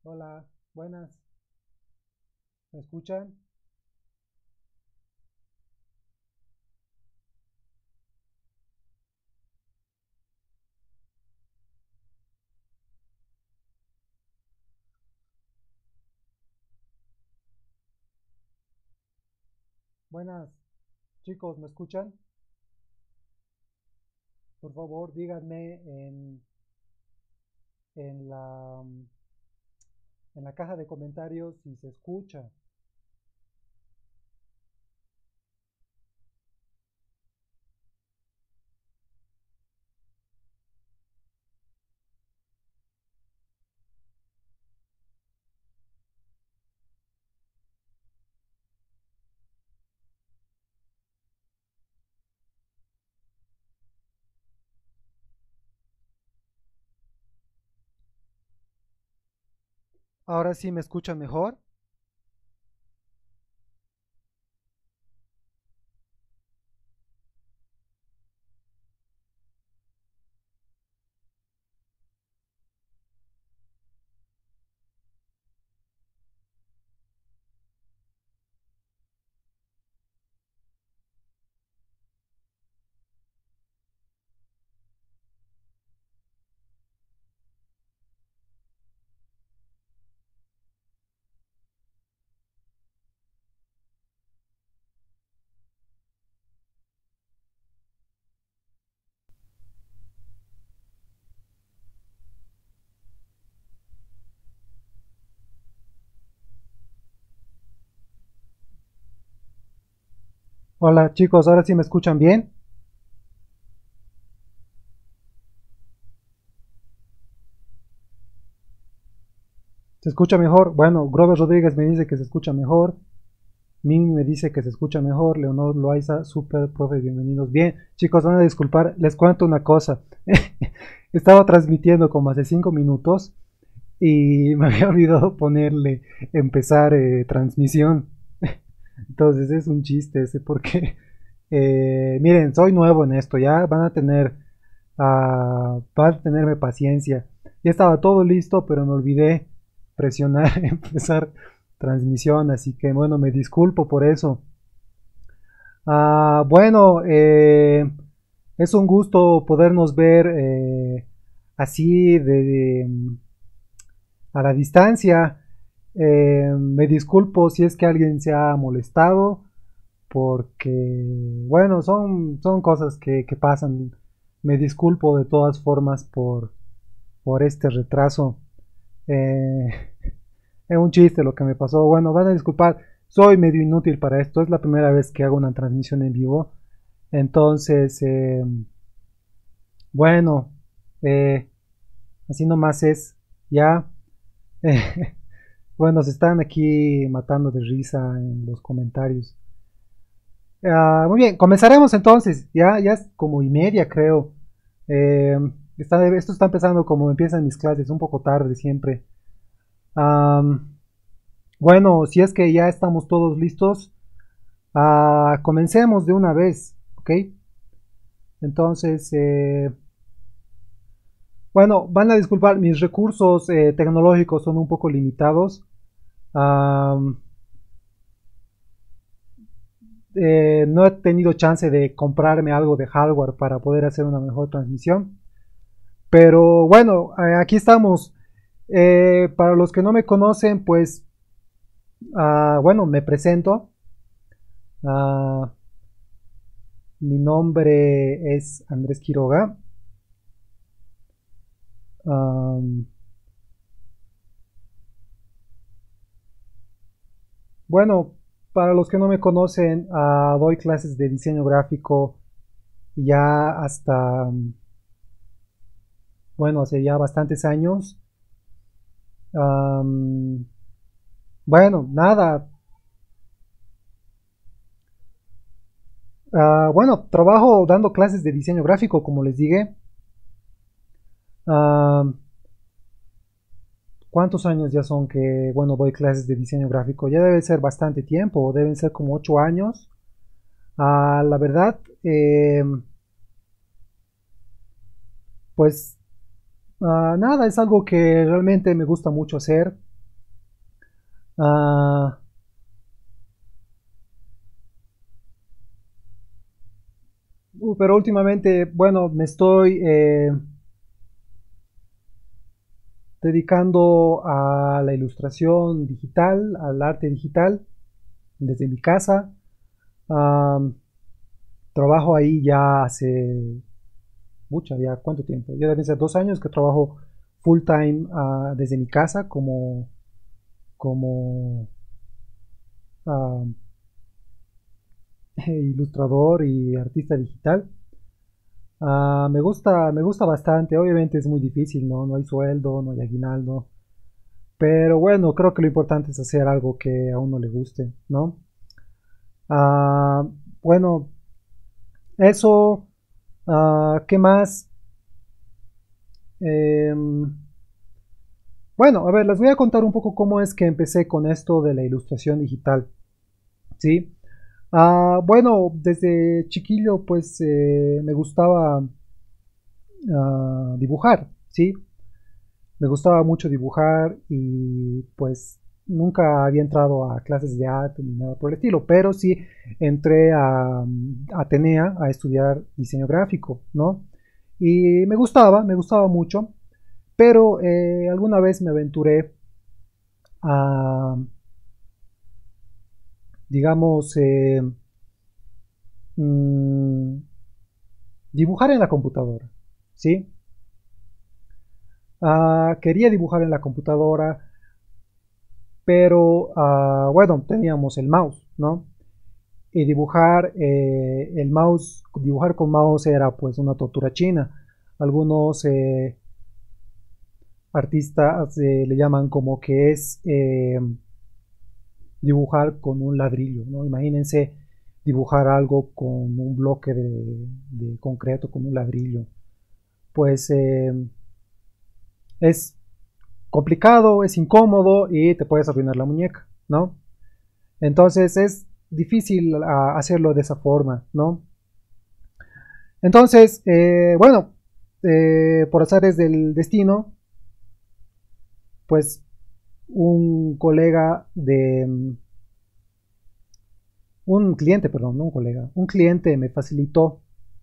Hola, buenas, ¿me escuchan? Buenas, chicos, ¿me escuchan? Por favor, díganme en la, en la caja de comentarios si se escucha. Ahora sí me escuchan mejor. Hola, chicos, ahora sí me escuchan bien. ¿Se escucha mejor? Bueno, Grover Rodríguez me dice que se escucha mejor. Mimi me dice que se escucha mejor. Leonor Loaiza, super profe, bienvenidos. Bien, chicos, van a disculpar, les cuento una cosa. Estaba transmitiendo como hace 5 minutos y me había olvidado ponerle empezar transmisión. Entonces es un chiste ese porque, miren, soy nuevo en esto, ya van a tenerme paciencia. Ya estaba todo listo, pero me olvidé presionar empezar transmisión, así que bueno, me disculpo por eso. Bueno, es un gusto podernos ver así a la distancia. Me disculpo si es que alguien se ha molestado, porque, bueno, son cosas que pasan. Me disculpo de todas formas por este retraso. Eh, es un chiste lo que me pasó. Bueno, van a disculpar, soy medio inútil para esto. Es la primera vez que hago una transmisión en vivo. Entonces, bueno, eh, así nomás es. Ya. Bueno, se están aquí matando de risa en los comentarios. Muy bien, comenzaremos entonces. Ya es como y media, creo. Eh, esto está empezando como empiezan mis clases, un poco tarde siempre. Am, bueno, si es que ya estamos todos listos, comencemos de una vez, ¿ok? Entonces, bueno, van a disculpar, mis recursos tecnológicos son un poco limitados. Am, no he tenido chance de comprarme algo de hardware para poder hacer una mejor transmisión. Pero bueno, aquí estamos. Para los que no me conocen, pues, bueno, me presento. Ah, Mi nombre es Andrés Quiroga. Am, bueno, para los que no me conocen, doy clases de diseño gráfico ya hasta, bueno, hace ya bastantes años. Am, bueno, nada. Bueno, trabajo dando clases de diseño gráfico, como les dije. Am, ¿Cuántos años ya son que, bueno, doy clases de diseño gráfico? Ya debe ser bastante tiempo, deben ser como 8 años. La verdad, pues nada, es algo que realmente me gusta mucho hacer. Ah, pero últimamente, bueno, me estoy dedicando a la ilustración digital, al arte digital, desde mi casa. Am, Trabajo ahí ya hace mucho, ya cuánto tiempo. Ya deben ser 2 años que trabajo full time desde mi casa como ah, ilustrador y artista digital. Me gusta bastante. Obviamente es muy difícil, ¿no? No hay sueldo, no hay aguinaldo. Pero bueno, creo que lo importante es hacer algo que a uno le guste, ¿no? Ah, bueno, eso. ¿Qué más? Em, bueno, a ver, les voy a contar un poco cómo es que empecé con esto de la ilustración digital, ¿sí? Bueno, desde chiquillo pues me gustaba dibujar, ¿sí? Me gustaba mucho dibujar y pues nunca había entrado a clases de arte ni nada por el estilo, pero sí entré a Atenea a estudiar diseño gráfico, ¿no? Y me gustaba mucho, pero alguna vez me aventuré a, digamos, mm, dibujar en la computadora, ¿sí? Quería dibujar en la computadora, pero bueno, teníamos el mouse, ¿no? Y dibujar con mouse era pues una tortura china. Algunos artistas le llaman como que es dibujar con un ladrillo, ¿no? Imagínense dibujar algo con un bloque de concreto, con un ladrillo. Pues es complicado, es incómodo y te puedes arruinar la muñeca, ¿no? Entonces es difícil hacerlo de esa forma, ¿no? Entonces, bueno, por azares del destino, pues un colega de, un cliente, perdón, no un colega, un cliente me facilitó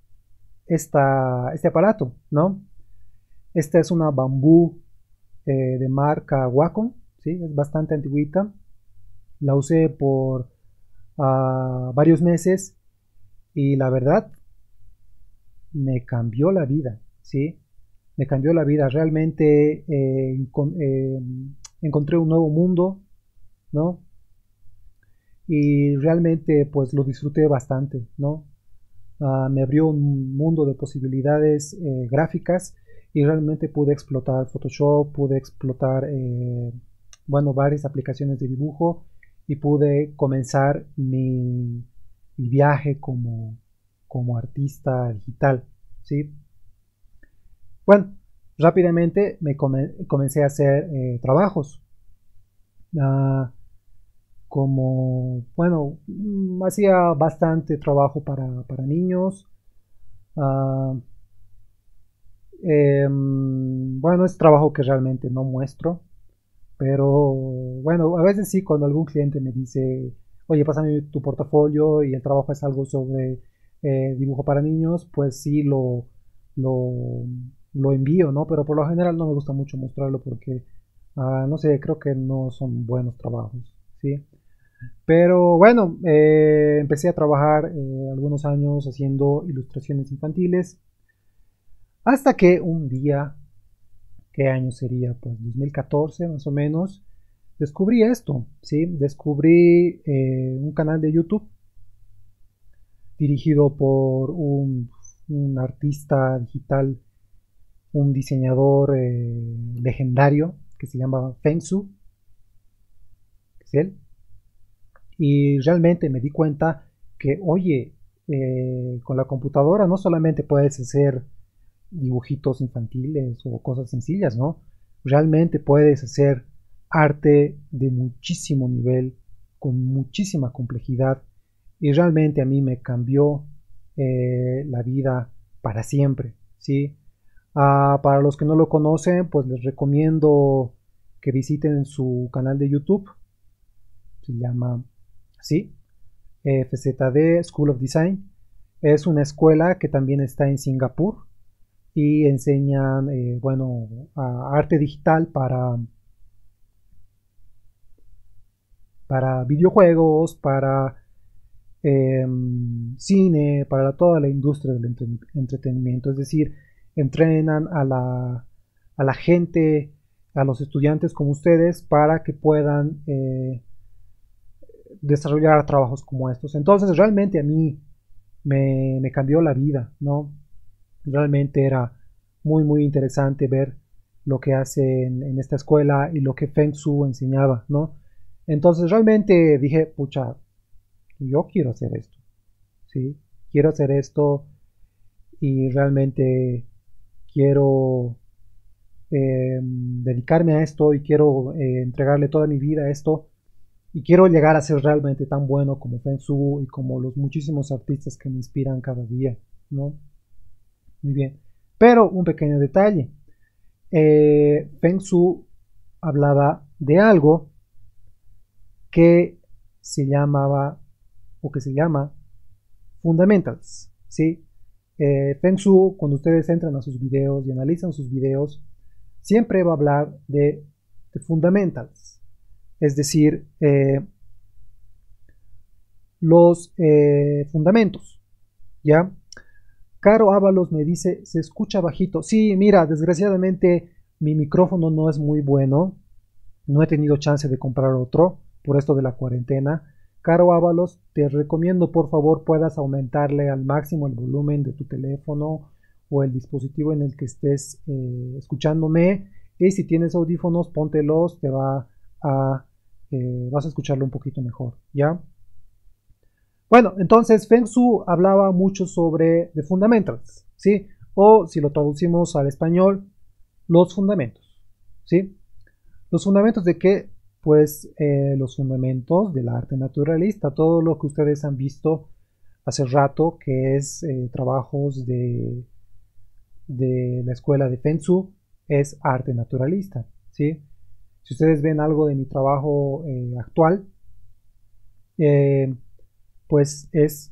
este aparato, ¿no? Esta es una bambú de marca Wacom, ¿sí? Es bastante antigüita. La usé por varios meses y la verdad me cambió la vida, ¿sí? Me cambió la vida. Realmente encontré un nuevo mundo, ¿no? Y realmente pues lo disfruté bastante, ¿no? Me abrió un mundo de posibilidades gráficas y realmente pude explotar Photoshop, pude explotar, bueno, varias aplicaciones de dibujo y pude comenzar mi viaje como artista digital, ¿sí? Bueno, rápidamente comencé a hacer trabajos. Ah, bueno, hacía bastante trabajo para niños. Ah, bueno, es trabajo que realmente no muestro, pero bueno, a veces sí, cuando algún cliente me dice, oye, pásame tu portafolio y el trabajo es algo sobre dibujo para niños, pues sí lo, lo envío, ¿no? Pero por lo general no me gusta mucho mostrarlo porque, no sé, creo que no son buenos trabajos, ¿sí? Pero bueno, empecé a trabajar algunos años haciendo ilustraciones infantiles, hasta que un día, ¿qué año sería? Pues 2014 más o menos, descubrí esto, ¿sí? Descubrí un canal de YouTube dirigido por un artista digital, un diseñador legendario que se llama Feng Su, que es él. Y realmente me di cuenta que, oye, con la computadora no solamente puedes hacer dibujitos infantiles o cosas sencillas, ¿no? Realmente puedes hacer arte de muchísimo nivel, con muchísima complejidad, y realmente a mí me cambió la vida para siempre, ¿sí? Para los que no lo conocen, pues les recomiendo que visiten su canal de YouTube. se llama así, FZD School of Design. Es una escuela que también está en Singapur y enseñan, bueno, arte digital para videojuegos, para cine, para toda la industria del entretenimiento. Es decir, entrenan a la gente, a los estudiantes como ustedes, para que puedan desarrollar trabajos como estos. Entonces, realmente a mí me cambió la vida, ¿no? Realmente era muy, muy interesante ver lo que hacen en esta escuela y lo que Feng Shui enseñaba, ¿no? Entonces, realmente dije, pucha, yo quiero hacer esto, ¿sí? Quiero hacer esto y realmente quiero dedicarme a esto y quiero entregarle toda mi vida a esto y quiero llegar a ser realmente tan bueno como Feng Shui y como los muchísimos artistas que me inspiran cada día, ¿no? Muy bien. Pero un pequeño detalle. Feng Shui hablaba de algo que se llamaba o que se llama fundamentals, ¿sí? Feng Shui, cuando ustedes entran a sus videos y analizan sus videos, siempre va a hablar de fundamentals, es decir, los fundamentos, ¿ya? Caro Ábalos me dice, se escucha bajito. Sí, mira, desgraciadamente mi micrófono no es muy bueno, no he tenido chance de comprar otro por esto de la cuarentena. Caro Ábalos, te recomiendo por favor puedas aumentarle al máximo el volumen de tu teléfono o el dispositivo en el que estés escuchándome, y si tienes audífonos póntelos, vas a escucharlo un poquito mejor, ¿ya? Bueno, entonces Feng Shui hablaba mucho sobre The Fundamentals, ¿sí? O si lo traducimos al español, los fundamentos, ¿sí? ¿Los fundamentos de qué? Pues los fundamentos del arte naturalista, todo lo que ustedes han visto hace rato, que es trabajos de la escuela de Feng Shui, es arte naturalista, ¿sí? Si ustedes ven algo de mi trabajo actual, pues es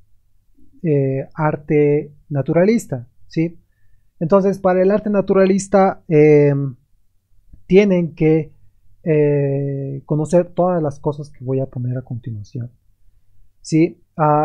arte naturalista, ¿sí? Entonces, para el arte naturalista tienen que conocer todas las cosas que voy a poner a continuación, ¿sí?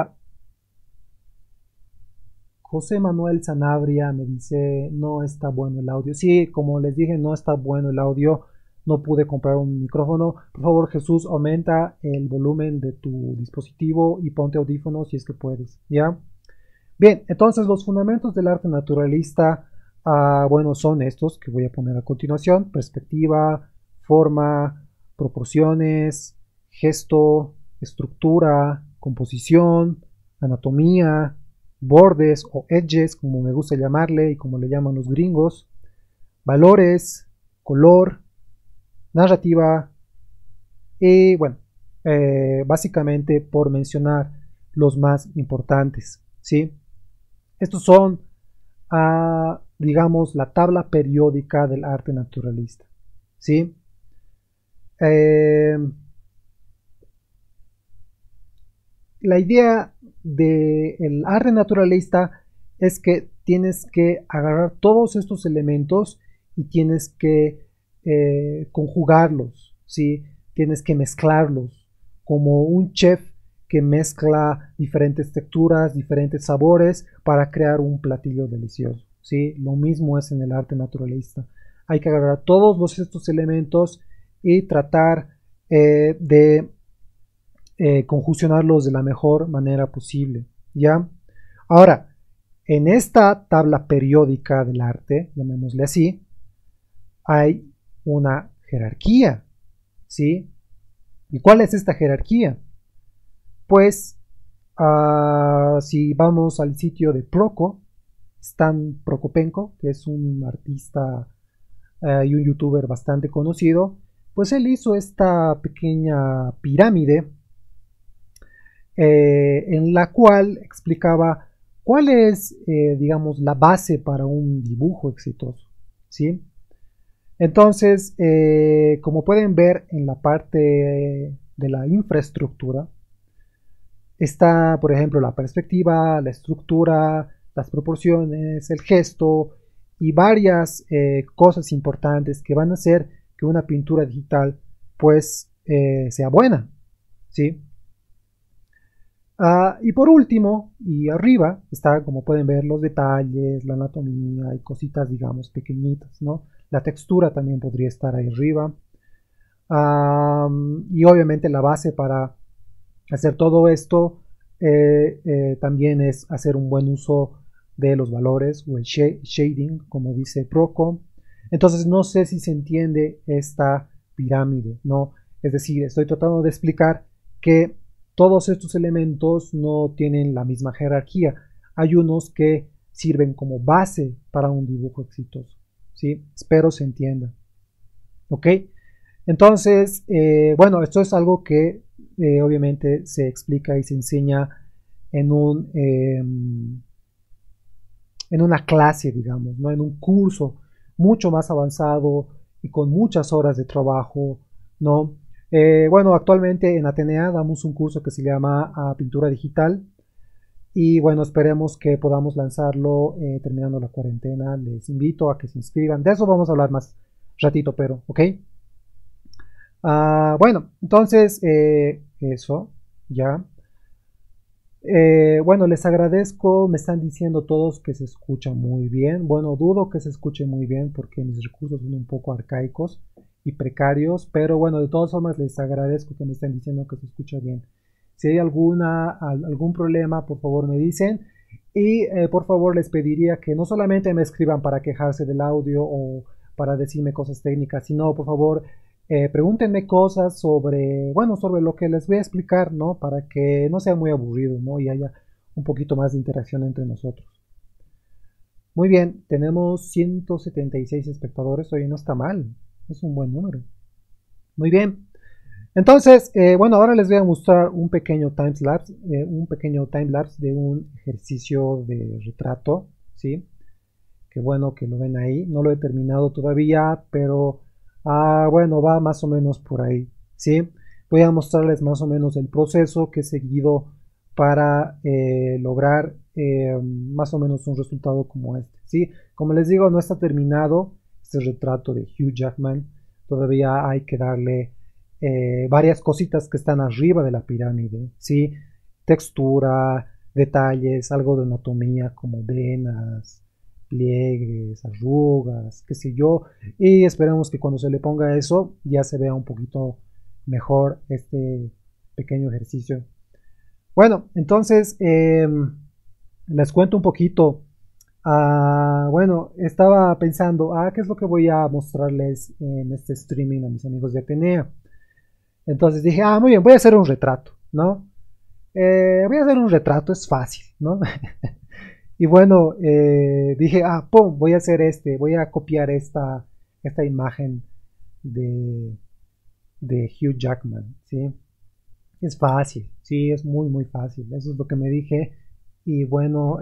José Manuel Sanabria me dice, no está bueno el audio. Sí, como les dije, no está bueno el audio. No pude comprar un micrófono. Por favor, Jesús, aumenta el volumen de tu dispositivo y ponte audífonos si es que puedes, ¿ya? Bien, entonces los fundamentos del arte naturalista, bueno, son estos que voy a poner a continuación: perspectiva, forma, proporciones, gesto, estructura, composición, anatomía, bordes o edges, como me gusta llamarle y como le llaman los gringos, valores, color, narrativa y bueno, básicamente por mencionar los más importantes, ¿sí? Estos son, digamos, la tabla periódica del arte naturalista, ¿sí? La idea del arte naturalista es que tienes que agarrar todos estos elementos y tienes que conjugarlos, ¿sí? Tienes que mezclarlos como un chef que mezcla diferentes texturas, diferentes sabores para crear un platillo delicioso, ¿sí? Lo mismo es en el arte naturalista. Hay que agarrar todos estos elementos y tratar de conjuncionarlos de la mejor manera posible, ¿ya? Ahora, en esta tabla periódica del arte, llamémosle así, hay una jerarquía, ¿sí? ¿Y cuál es esta jerarquía? Pues, si vamos al sitio de Proco, Stan Prokopenko, que es un artista y un youtuber bastante conocido, pues él hizo esta pequeña pirámide en la cual explicaba cuál es, digamos, la base para un dibujo exitoso, ¿sí? Entonces, como pueden ver en la parte de la infraestructura, está, por ejemplo, la perspectiva, la estructura, las proporciones, el gesto y varias cosas importantes que van a hacer que una pintura digital pues sea buena, ¿sí? Y por último, y arriba, está, como pueden ver, los detalles, la anatomía y cositas, digamos, pequeñitas, ¿no? La textura también podría estar ahí arriba. Y obviamente la base para hacer todo esto también es hacer un buen uso de los valores o el shading, como dice Proco. Entonces no sé si se entiende esta pirámide, ¿no? Es decir, estoy tratando de explicar que todos estos elementos no tienen la misma jerarquía. Hay unos que sirven como base para un dibujo exitoso, ¿sí? Espero se entienda. ¿Ok? Entonces, bueno, esto es algo que obviamente se explica y se enseña en en una clase, digamos, ¿no? En un curso mucho más avanzado y con muchas horas de trabajo, ¿no? Bueno, actualmente en Atenea damos un curso que se llama Pintura Digital y bueno, esperemos que podamos lanzarlo terminando la cuarentena. Les invito a que se inscriban. De eso vamos a hablar más ratito, pero, ¿ok? Bueno, entonces, eso, ya. Bueno, les agradezco, me están diciendo todos que se escucha muy bien. Bueno, dudo que se escuche muy bien porque mis recursos son un poco arcaicos y precarios, pero bueno, de todas formas les agradezco que me estén diciendo que se escucha bien. Si hay algún problema, por favor me dicen. Y por favor les pediría que no solamente me escriban para quejarse del audio o para decirme cosas técnicas, sino por favor pregúntenme cosas sobre, bueno, sobre lo que les voy a explicar, ¿no? Para que no sea muy aburrido, ¿no? Y haya un poquito más de interacción entre nosotros. Muy bien, tenemos 176 espectadores, oye, no está mal, es un buen número. Muy bien, entonces, bueno, ahora les voy a mostrar un pequeño timelapse, de un ejercicio de retrato, ¿sí? Qué bueno que lo ven ahí, no lo he terminado todavía, pero bueno, va más o menos por ahí, ¿sí? Voy a mostrarles más o menos el proceso que he seguido para lograr más o menos un resultado como este, ¿sí? Como les digo, no está terminado este retrato de Hugh Jackman, todavía hay que darle varias cositas que están arriba de la pirámide, ¿sí? Textura, detalles, algo de anatomía como venas, pliegues, arrugas, qué sé yo, y esperamos que cuando se le ponga eso ya se vea un poquito mejor este pequeño ejercicio. Bueno, entonces les cuento un poquito. Bueno, estaba pensando, ¿qué es lo que voy a mostrarles en este streaming a mis amigos de Atenea? Entonces dije, muy bien, voy a hacer un retrato, ¿no? Voy a hacer un retrato, es fácil, ¿no? Y bueno, dije, pum, voy a hacer voy a copiar esta imagen de, de Hugh Jackman, ¿sí? Es fácil, sí, es muy, muy fácil, eso es lo que me dije. Y bueno,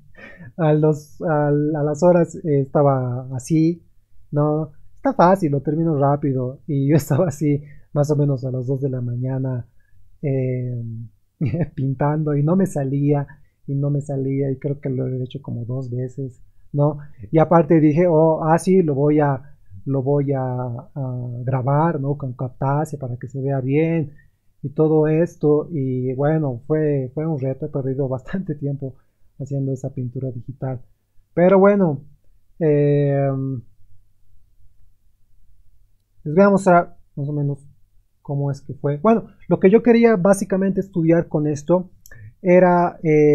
a las horas estaba así, ¿no? Está fácil, lo termino rápido. Y yo estaba así, más o menos a las 2 de la mañana, eh, pintando y no me salía, y no me salía, y creo que lo he hecho como 2 veces, ¿no? Y aparte dije, sí, lo voy a grabar, ¿no? Con Camtasia para que se vea bien y todo esto. Y bueno, fue un reto, he perdido bastante tiempo haciendo esa pintura digital. Pero bueno, eh, les voy a mostrar más o menos cómo es que fue. Bueno, lo que yo quería básicamente estudiar con esto era,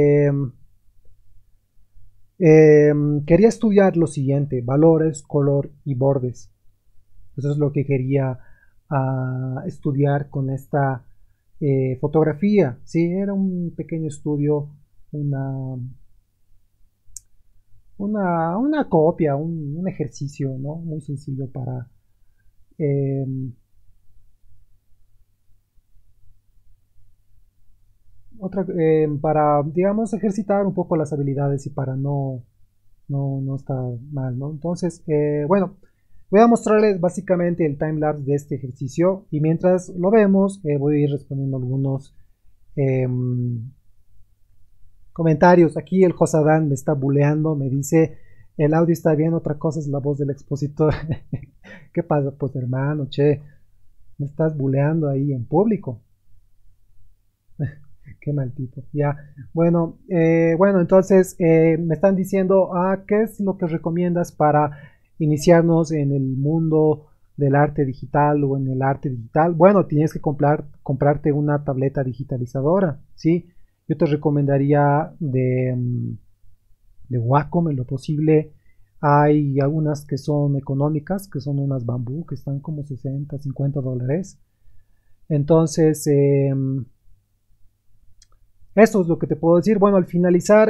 quería estudiar lo siguiente, valores, color y bordes. Eso es lo que quería estudiar con esta fotografía. Sí, era un pequeño estudio, una, una copia, un ejercicio, ¿no? Muy sencillo eh, para, digamos, ejercitar un poco las habilidades y para no estar mal, ¿no? Entonces, bueno, Voy a mostrarles básicamente el timelapse de este ejercicio y mientras lo vemos voy a ir respondiendo algunos comentarios. Aquí el Josadán me está buleando, me dice el audio está bien, otra cosa es la voz del expositor. ¿Qué pasa? Pues hermano, che, me estás buleando ahí en público. Qué mal tipo. Ya, bueno, entonces me están diciendo, ¿qué es lo que recomiendas para iniciarnos en el mundo del arte digital o en el arte digital? Bueno, tienes que comprarte una tableta digitalizadora, ¿sí? Yo te recomendaría de Wacom en lo posible. Hay algunas que son económicas, que son unas bambú, que están como 60, 50 dólares. Entonces, eso es lo que te puedo decir. Bueno, al finalizar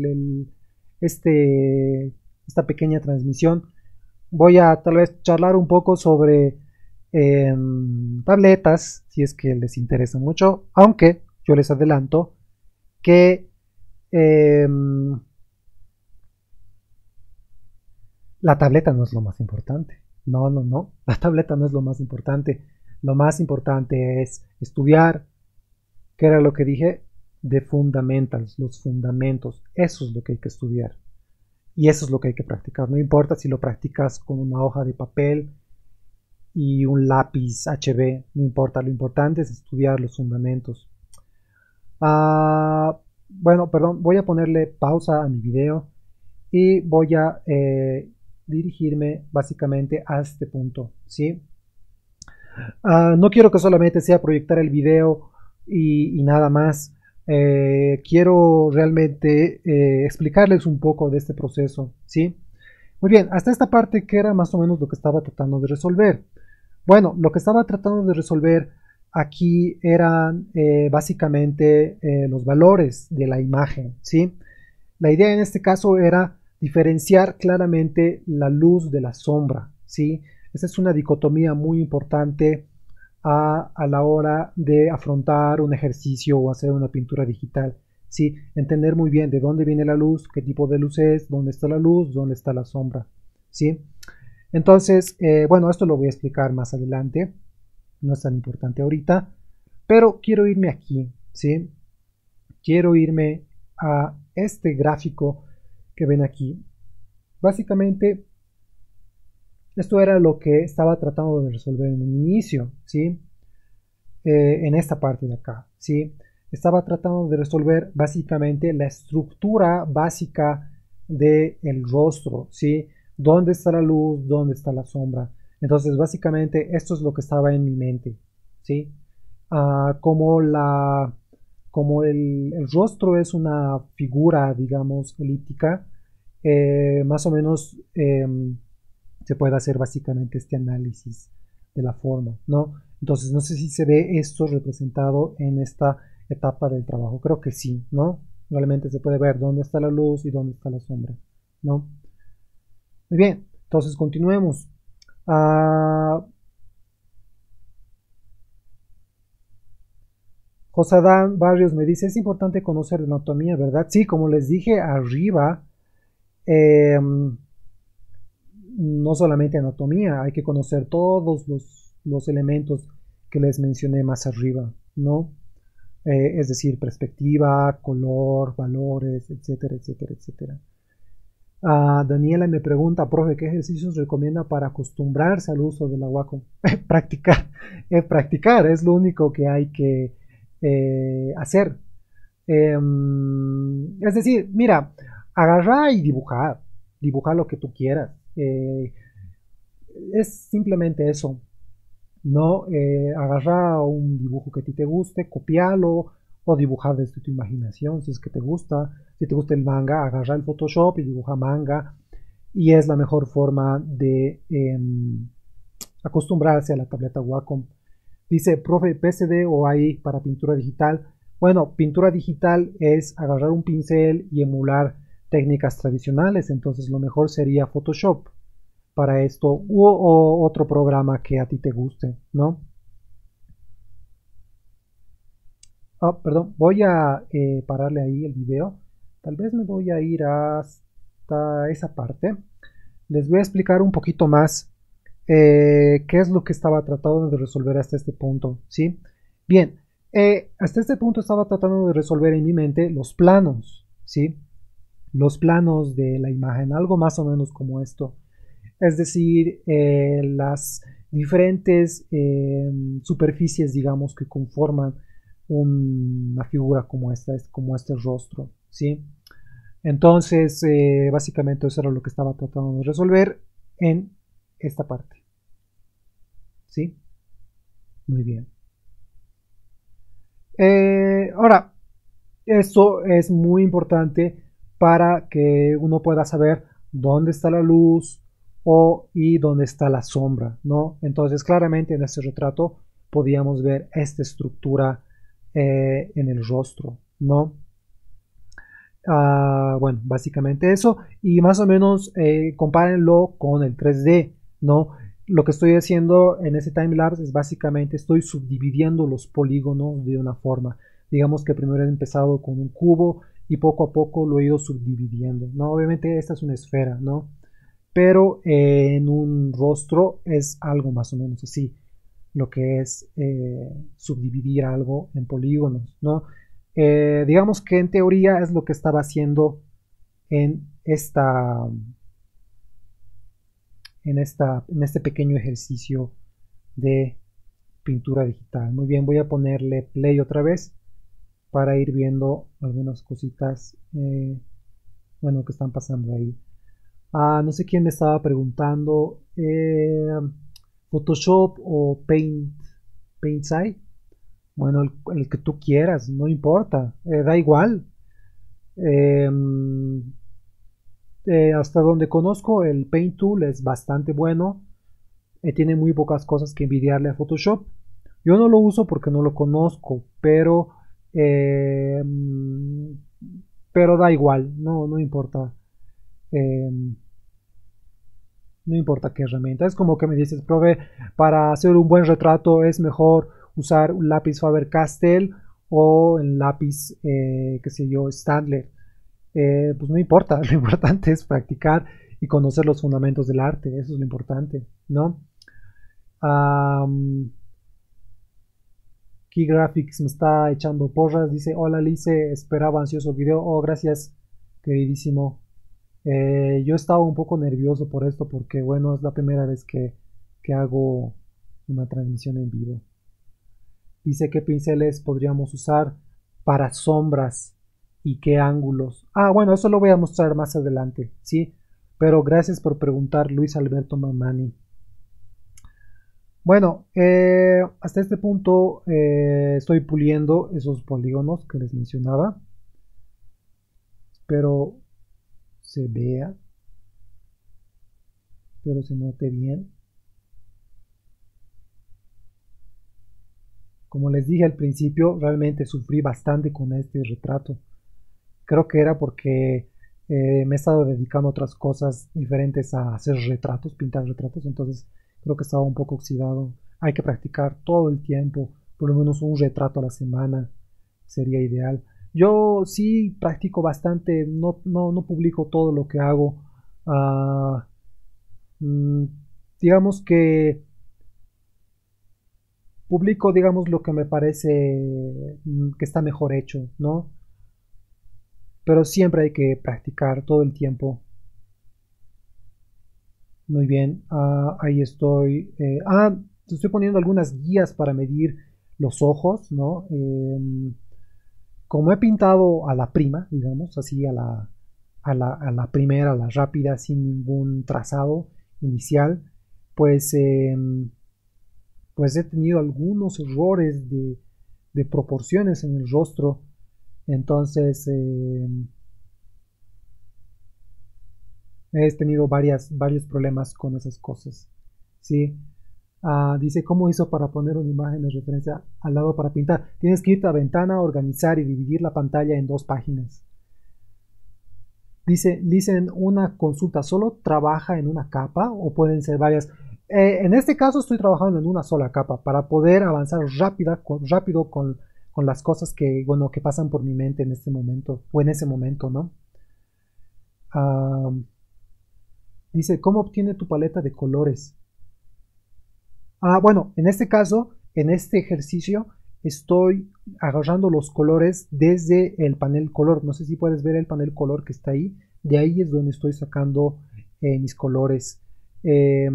esta pequeña transmisión, voy a tal vez charlar un poco sobre tabletas, si es que les interesa mucho, aunque yo les adelanto que la tableta no es lo más importante. No, no, no. La tableta no es lo más importante. Lo más importante es estudiar, que era lo que dije, de fundamentals, los fundamentos. Eso es lo que hay que estudiar. Y eso es lo que hay que practicar. No importa si lo practicas con una hoja de papel y un lápiz HB, no importa. Lo importante es estudiar los fundamentos. Bueno, perdón, voy a ponerle pausa a mi video y voy a dirigirme básicamente a este punto, ¿sí? No quiero que solamente sea proyectar el video y nada más. Quiero realmente explicarles un poco de este proceso, ¿sí? Muy bien, hasta esta parte que era más o menos lo que estaba tratando de resolver. Bueno, lo que estaba tratando de resolver aquí eran básicamente los valores de la imagen, ¿sí? La idea en este caso era diferenciar claramente la luz de la sombra, ¿sí? Esa es una dicotomía muy importante a la hora de afrontar un ejercicio o hacer una pintura digital, ¿sí? Entender muy bien de dónde viene la luz, qué tipo de luz es, dónde está la luz, dónde está la sombra, ¿sí? Entonces, bueno, esto lo voy a explicar más adelante, no es tan importante ahorita, pero quiero irme aquí, ¿sí? Quiero irme a este gráfico que ven aquí. Básicamente, esto era lo que estaba tratando de resolver en un inicio, ¿sí? En esta parte de acá, ¿sí? Estaba tratando de resolver básicamente la estructura básica del rostro, ¿sí? ¿Dónde está la luz? ¿Dónde está la sombra? Entonces, básicamente, esto es lo que estaba en mi mente, ¿sí? Como el rostro es una figura, digamos, elíptica, más o menos se puede hacer básicamente este análisis de la forma, ¿no? Entonces, no sé si se ve esto representado en esta etapa del trabajo. Creo que sí, ¿no? Realmente se puede ver dónde está la luz y dónde está la sombra, ¿no? Muy bien, entonces continuemos. Josadán Barrios me dice, es importante conocer la anatomía, ¿verdad? Sí, como les dije arriba, no solamente anatomía, hay que conocer todos los elementos que les mencioné más arriba, ¿no? Es decir, perspectiva, color, valores, etcétera, etcétera, etcétera. Daniela me pregunta, profe, ¿qué ejercicios recomienda para acostumbrarse al uso de la Wacom? Practicar, practicar es lo único que hay que hacer. Es decir, mira, agarrar y dibujar lo que tú quieras. Es simplemente eso. No agarrar un dibujo que a ti te guste, copiarlo o dibujar desde tu imaginación si es que te gusta. Si te gusta el manga, agarrar el Photoshop y dibujar manga. Y es la mejor forma de acostumbrarse a la tableta Wacom. Dice, profe, PSD o AI para pintura digital. Bueno, pintura digital es agarrar un pincel y emular técnicas tradicionales. Entonces lo mejor sería Photoshop para esto o otro programa que a ti te guste, ¿no? Perdón, voy a pararle ahí el video. Tal vez me voy a ir hasta esa parte. Les voy a explicar un poquito más ¿Qué es lo que estaba tratando de resolver hasta este punto? ¿Sí? Bien, hasta este punto estaba tratando de resolver en mi mente los planos, ¿sí? Los planos de la imagen, algo más o menos como esto. Es decir, las diferentes superficies, digamos, que conforman una figura como este rostro, ¿sí? Entonces, básicamente eso era lo que estaba tratando de resolver en esta parte, ¿sí? Muy bien. Ahora, esto es muy importante para que uno pueda saber dónde está la luz y dónde está la sombra, ¿no? Entonces, claramente en este retrato podíamos ver esta estructura en el rostro, ¿no? Bueno, básicamente eso. Y más o menos compárenlo con el 3D, ¿no? Lo que estoy haciendo en ese timelapse es básicamente estoy subdividiendo los polígonos de una forma. Digamos que primero he empezado con un cubo y poco a poco lo he ido subdividiendo, ¿no? Obviamente esta es una esfera, ¿no? Pero en un rostro es algo más o menos así, lo que es subdividir algo en polígonos, ¿no? Digamos que en teoría es lo que estaba haciendo en en este pequeño ejercicio de pintura digital. Muy bien, voy a ponerle play otra vez para ir viendo algunas cositas, bueno, que están pasando ahí. No sé quién me estaba preguntando, Photoshop o PaintSide. Bueno, el que tú quieras, no importa, da igual. Eh, hasta donde conozco, el Paint Tool es bastante bueno. Tiene muy pocas cosas que envidiarle a Photoshop. Yo no lo uso porque no lo conozco, eh, pero da igual, no importa. Eh, no importa qué herramienta. Es como que me dices, prove, para hacer un buen retrato es mejor usar un lápiz Faber-Castell o el lápiz, qué sé yo, Staedtler. Pues no importa, lo importante es practicar y conocer los fundamentos del arte, eso es lo importante, ¿no? Key Graphics me está echando porras, dice, hola Lice, esperaba ansioso el video, oh gracias queridísimo. Yo estaba un poco nervioso por esto porque bueno, es la primera vez que hago una transmisión en vivo. Dice qué pinceles podríamos usar para sombras y qué ángulos. Bueno, eso lo voy a mostrar más adelante, ¿sí? Pero gracias por preguntar, Luis Alberto Mamani. Bueno, hasta este punto estoy puliendo esos polígonos que les mencionaba. Espero se vea, espero se note bien. Como les dije al principio, realmente sufrí bastante con este retrato. Creo que era porque me he estado dedicando a otras cosas diferentes a hacer retratos, pintar retratos, entonces creo que estaba un poco oxidado. Hay que practicar todo el tiempo, por lo menos un retrato a la semana sería ideal. Yo sí practico bastante, no publico todo lo que hago. Ah, mm, digamos que publico, digamos, lo que me parece que está mejor hecho, ¿no? Pero siempre hay que practicar todo el tiempo. Muy bien, ahí estoy. Te estoy poniendo algunas guías para medir los ojos, ¿no? Como he pintado a la prima, digamos, así a la primera, a la rápida, sin ningún trazado inicial, pues, pues he tenido algunos errores de proporciones en el rostro. Entonces, he tenido varios problemas con esas cosas. ¿Sí? Dice, ¿cómo hizo para poner una imagen de referencia al lado para pintar? Tienes que irte a ventana, organizar y dividir la pantalla en dos páginas. Dicen una consulta, ¿solo trabaja en una capa o pueden ser varias? En este caso estoy trabajando en una sola capa para poder avanzar rápido con las cosas que, bueno, que pasan por mi mente en este momento o en ese momento, ¿no? Dice, ¿cómo obtiene tu paleta de colores? Bueno, en este caso, en este ejercicio, estoy agarrando los colores desde el panel color. No sé si puedes ver el panel color que está ahí. De ahí es donde estoy sacando mis colores. Eh,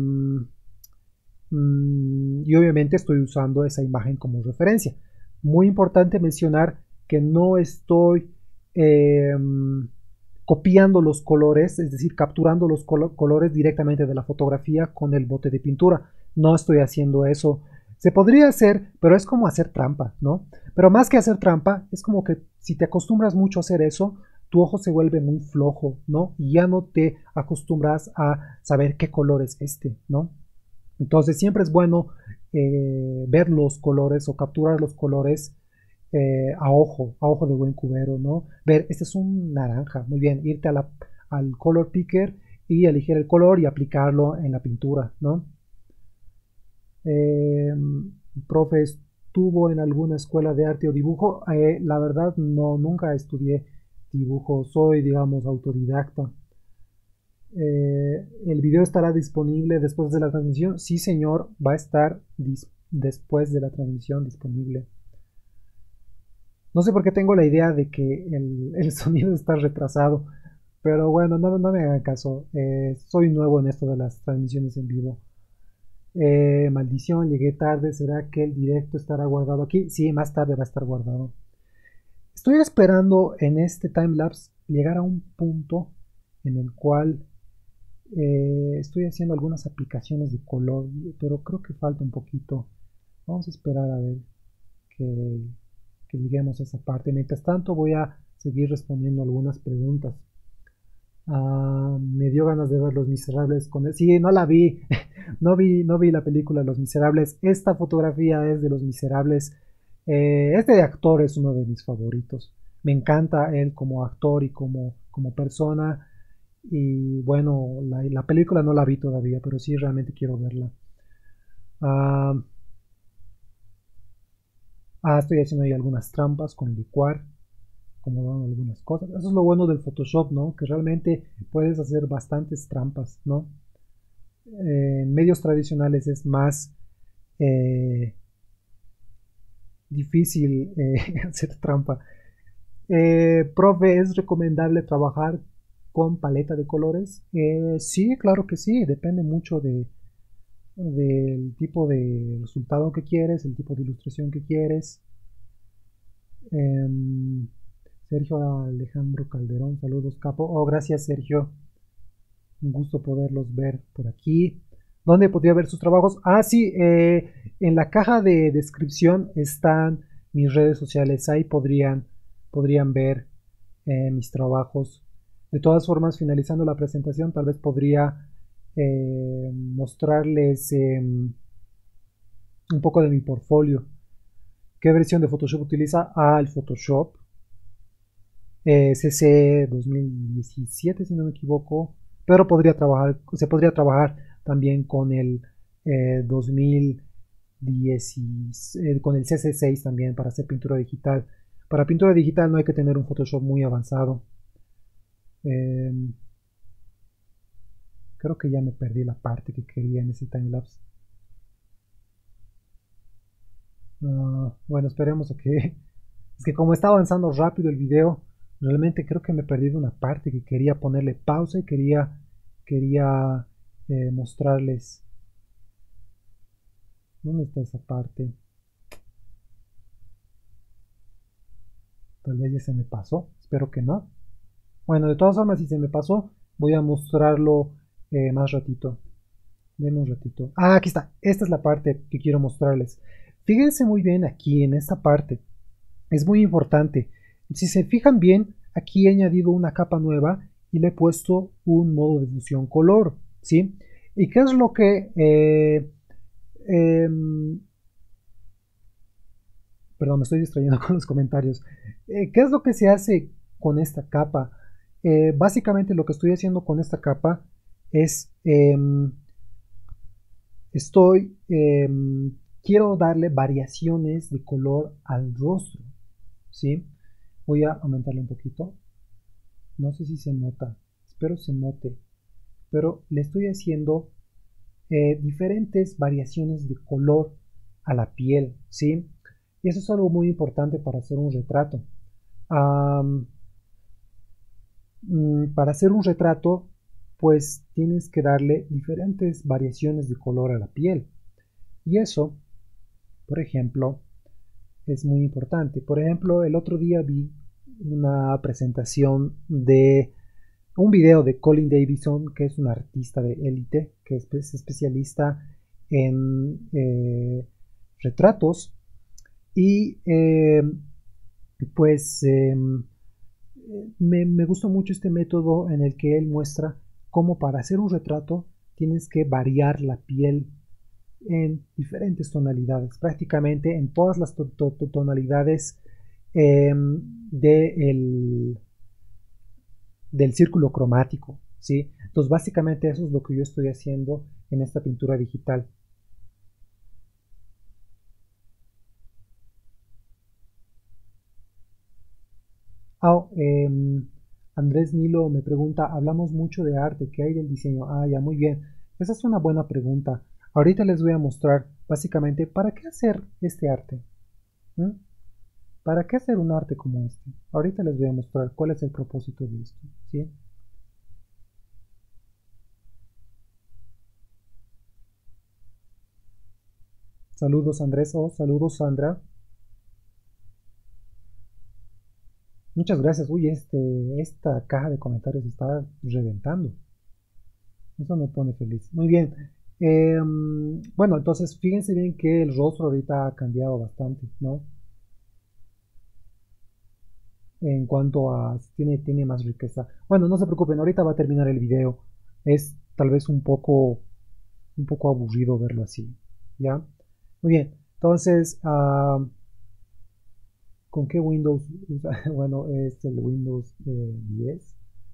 y obviamente estoy usando esa imagen como referencia. Muy importante mencionar que no estoy eh, copiando los colores, es decir, capturando los colores directamente de la fotografía con el bote de pintura. No estoy haciendo eso. Se podría hacer, pero es como hacer trampa, ¿no? Pero más que hacer trampa, es como que si te acostumbras mucho a hacer eso, tu ojo se vuelve muy flojo, ¿no? Y ya no te acostumbras a saber qué color es este, ¿no? Entonces siempre es bueno ver los colores o capturar los colores a ojo de buen cubero, ¿no? Ver, este es un naranja, muy bien, irte al color picker y elegir el color y aplicarlo en la pintura, ¿no? Profe, ¿estuvo en alguna escuela de arte o dibujo? La verdad, no, nunca estudié dibujo, soy, digamos, autodidacta. ¿El video estará disponible después de la transmisión? Sí, señor, va a estar después de la transmisión disponible. No sé por qué tengo la idea de que el sonido está retrasado, pero bueno, no me hagan caso. Soy nuevo en esto de las transmisiones en vivo. Maldición, llegué tarde. ¿Será que el directo estará guardado aquí? Sí, más tarde va a estar guardado. Estoy esperando en este timelapse llegar a un punto en el cual estoy haciendo algunas aplicaciones de color, pero creo que falta un poquito. Vamos a esperar a ver que, que lleguemos a esa parte. Mientras tanto voy a seguir respondiendo algunas preguntas. Me dio ganas de ver Los Miserables con él. Sí, no la vi. No vi la película Los Miserables. Esta fotografía es de Los Miserables. Este actor es uno de mis favoritos. Me encanta él como actor y como persona. Y bueno, la película no la vi todavía, pero sí realmente quiero verla. Ah, Estoy haciendo ahí algunas trampas con licuar, acomodando algunas cosas. Eso es lo bueno del Photoshop, ¿no? Que realmente puedes hacer bastantes trampas, ¿no? En medios tradicionales es más eh, difícil hacer trampa. Profe, ¿es recomendable trabajar con paleta de colores? Sí, claro que sí, depende mucho del tipo de resultado que quieres, el tipo de ilustración que quieres. Em, Sergio Alejandro Calderón, saludos capo. Oh, gracias Sergio, un gusto poderlos ver por aquí. ¿Dónde podría ver sus trabajos? Sí, en la caja de descripción están mis redes sociales, ahí podrían ver mis trabajos. De todas formas, finalizando la presentación, tal vez podría mostrarles un poco de mi portfolio. ¿Qué versión de Photoshop utiliza? El Photoshop CC 2017, si no me equivoco, pero se podría trabajar también con el 2010, con el CC6 también para hacer pintura digital. Para pintura digital no hay que tener un Photoshop muy avanzado. Eh, Creo que ya me perdí la parte que quería en ese timelapse. Bueno, esperemos a que... Es que como está avanzando rápido el video, realmente creo que me he perdido una parte que quería ponerle pausa y quería mostrarles. ¿Dónde está esa parte? Tal vez ya se me pasó, espero que no. Bueno, de todas formas, si se me pasó, voy a mostrarlo más ratito. Denme un ratito. Aquí está. Esta es la parte que quiero mostrarles. Fíjense muy bien aquí en esta parte. Es muy importante. Si se fijan bien, aquí he añadido una capa nueva y le he puesto un modo de fusión color, ¿sí? ¿Y qué es lo que... perdón, me estoy distrayendo con los comentarios. ¿Qué es lo que se hace con esta capa? Básicamente lo que estoy haciendo con esta capa es... quiero darle variaciones de color al rostro, ¿sí? Voy a aumentarle un poquito. No sé si se nota, espero se note, pero le estoy haciendo diferentes variaciones de color a la piel, ¿sí? Y eso es algo muy importante para hacer un retrato. Um, para hacer un retrato, pues tienes que darle diferentes variaciones de color a la piel. Y eso, por ejemplo, es muy importante. Por ejemplo, el otro día vi una presentación de un video de Colin Davidson, que es un artista de élite, que es especialista en retratos. Y pues me gustó mucho este método en el que él muestra cómo para hacer un retrato tienes que variar la piel en diferentes tonalidades, prácticamente en todas las tonalidades eh, de del círculo cromático, ¿sí? Entonces básicamente eso es lo que yo estoy haciendo en esta pintura digital. Ah, Andrés Nilo me pregunta, hablamos mucho de arte, ¿qué hay del diseño? Ah, ya, muy bien. Esa es una buena pregunta. Ahorita les voy a mostrar básicamente para qué hacer este arte. ¿Mm? ¿Para qué hacer un arte como este? Ahorita les voy a mostrar cuál es el propósito de esto, ¿sí? Saludos Andrés, o saludos Sandra. Muchas gracias. Uy, esta caja de comentarios está reventando. Eso me pone feliz. Muy bien. Bueno, entonces fíjense bien que el rostro ahorita ha cambiado bastante, ¿no? En cuanto a tiene más riqueza. Bueno, no se preocupen, ahorita va a terminar el video. Es tal vez un poco aburrido verlo así, ¿ya? Muy bien. Entonces, ¿con qué Windows usa? Bueno, es el Windows 10.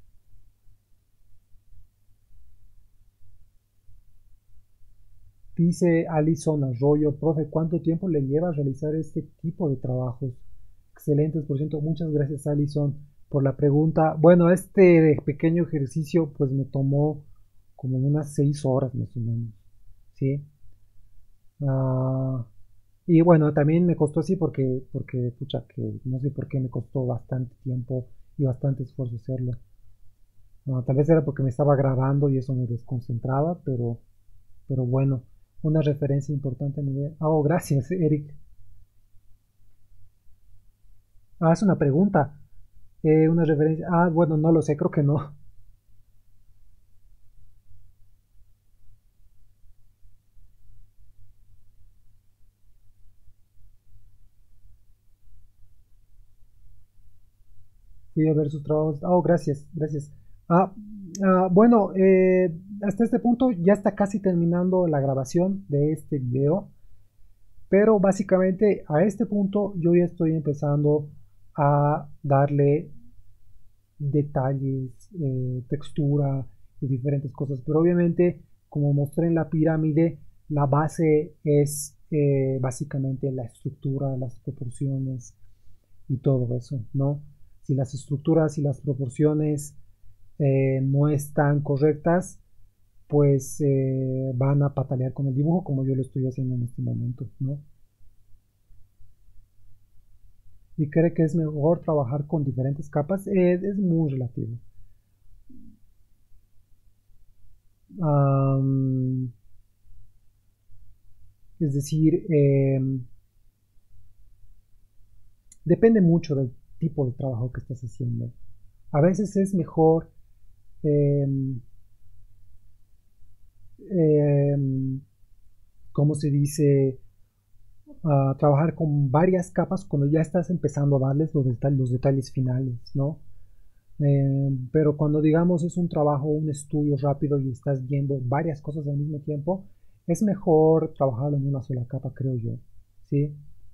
Dice Alison Arroyo, profe, ¿cuánto tiempo le lleva a realizar este tipo de trabajos? Excelentes, por ciento. Muchas gracias, Alison, por la pregunta. Bueno, este pequeño ejercicio pues me tomó como unas 6 horas más o menos, ¿sí? Ah, y bueno, también me costó así porque, pucha, que no sé por qué me costó bastante tiempo y bastante esfuerzo hacerlo. Tal vez era porque me estaba grabando y eso me desconcentraba, pero bueno, una referencia importante a nivel. Oh, gracias, Eric. Ah, es una pregunta. Una referencia. Ah, bueno, no lo sé, creo que no. Fui a ver sus trabajos. Oh, gracias, gracias. Ah, bueno, hasta este punto ya está casi terminando la grabación de este video, pero básicamente a este punto yo ya estoy empezando a darle detalles, textura y diferentes cosas. Pero obviamente, como mostré en la pirámide, la base es básicamente la estructura, las proporciones y todo eso, ¿no? Si las estructuras y las proporciones no están correctas, pues van a patalear con el dibujo como yo lo estoy haciendo en este momento, ¿no? Y cree que es mejor trabajar con diferentes capas, es muy relativo. Um, es decir, depende mucho del tipo de trabajo que estás haciendo. A veces es mejor eh, eh, ¿cómo se dice? Trabajar con varias capas cuando ya estás empezando a darles los detalles finales, ¿no? Pero cuando digamos es un trabajo, un estudio rápido y estás viendo varias cosas al mismo tiempo, es mejor trabajarlo en una sola capa, creo yo, ¿sí?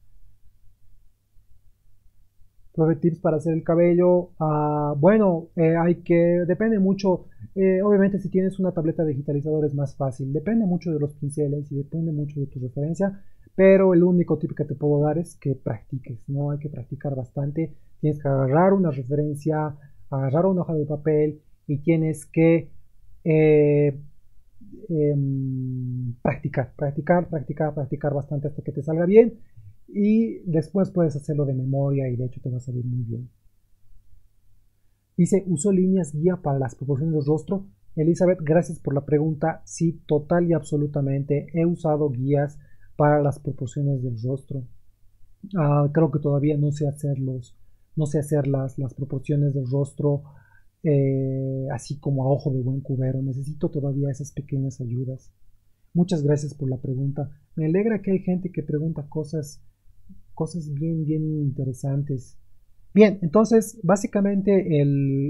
Profe, tips para hacer el cabello. Bueno, depende mucho. Obviamente, si tienes una tableta digitalizadora es más fácil. Depende mucho de los pinceles y depende mucho de tu referencia. Pero el único tip que te puedo dar es que practiques, ¿no? Hay que practicar bastante. Tienes que agarrar una referencia, agarrar una hoja de papel y tienes que eh, practicar bastante hasta que te salga bien y después puedes hacerlo de memoria y de hecho te va a salir muy bien. Dice, ¿uso líneas guía para las proporciones del rostro? Elizabeth, gracias por la pregunta. Sí, total y absolutamente he usado guías para las proporciones del rostro. Creo que todavía no sé no sé hacer las proporciones del rostro así como a ojo de buen cubero. Necesito todavía esas pequeñas ayudas. Muchas gracias por la pregunta. Me alegra que hay gente que pregunta cosas bien interesantes. Bien, entonces básicamente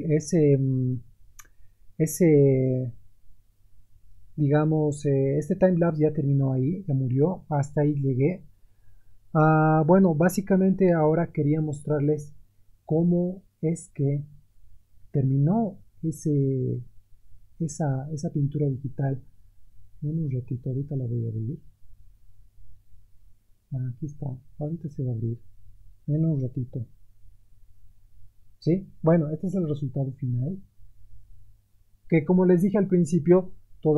ese digamos, este timelapse ya terminó ahí, ya murió, hasta ahí llegué. Bueno, básicamente ahora quería mostrarles cómo es que terminó esa pintura digital. En un ratito, ahorita la voy a abrir. Aquí está, ahorita se va a abrir. En un ratito. ¿Sí? Bueno, este es el resultado final. Que como les dije al principio,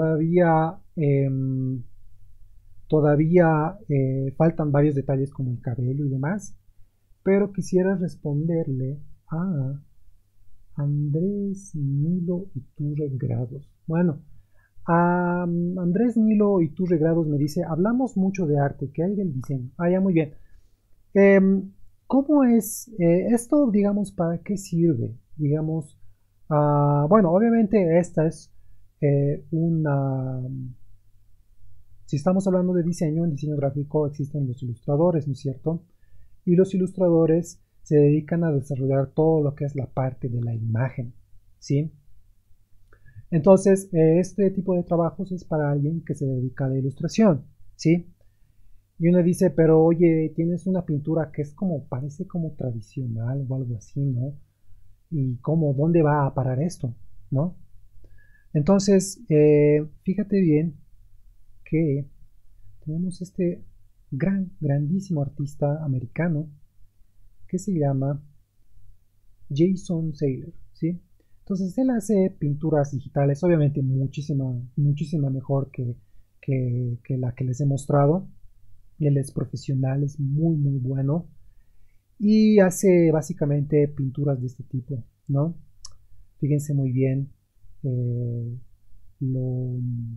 todavía faltan varios detalles como el cabello y demás. Pero quisiera responderle a Andrés Nilo Iturre Grados. Bueno, Andrés Nilo Iturre Grados me dice, hablamos mucho de arte, ¿qué hay del diseño? Ya, muy bien. ¿Cómo es esto, digamos, para qué sirve? Digamos, bueno, obviamente esta es una... Si estamos hablando de diseño, en diseño gráfico existen los ilustradores, ¿no es cierto? Y los ilustradores se dedican a desarrollar todo lo que es la parte de la imagen, ¿sí? Entonces, este tipo de trabajos es para alguien que se dedica a la ilustración, ¿sí? Y uno dice, pero oye, tienes una pintura que es como, parece como tradicional o algo así, ¿no? ¿Y cómo, dónde va a parar esto, ¿no? Entonces, fíjate bien que tenemos este grandísimo artista americano que se llama Jason Saylor, ¿sí? Entonces él hace pinturas digitales, obviamente muchísima mejor que la que les he mostrado. Él es profesional, es muy bueno y hace básicamente pinturas de este tipo, ¿no? Fíjense muy bien eh, lo,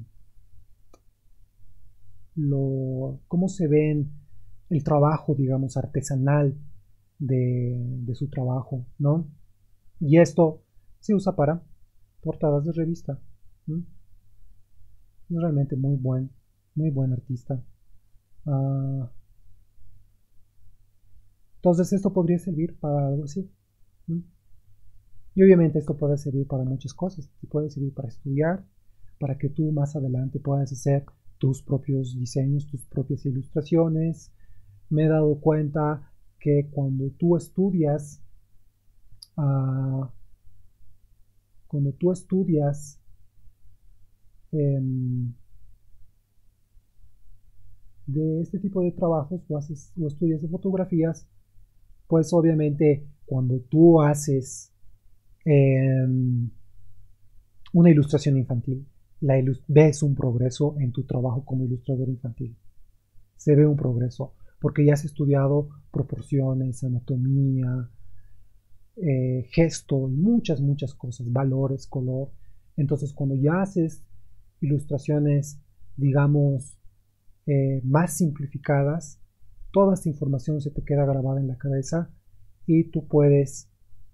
cómo se ven el trabajo, digamos, artesanal de su trabajo, ¿no? Y esto se usa para portadas de revista. ¿No? Es realmente muy buen artista. Uh, entonces esto podría servir para algo así. ¿No? Y obviamente esto puede servir para muchas cosas. Puede servir para estudiar, para que tú más adelante puedas hacer tus propios diseños, tus propias ilustraciones. Me he dado cuenta que cuando tú estudias, uh, cuando tú estudias de este tipo de trabajos o estudias de fotografías, pues obviamente cuando tú haces una ilustración infantil, ves un progreso en tu trabajo como ilustrador infantil. Se ve un progreso porque ya has estudiado proporciones, anatomía, gesto y muchas cosas, valores, color. Entonces cuando ya haces ilustraciones, digamos, más simplificadas, toda esta información se te queda grabada en la cabeza y tú puedes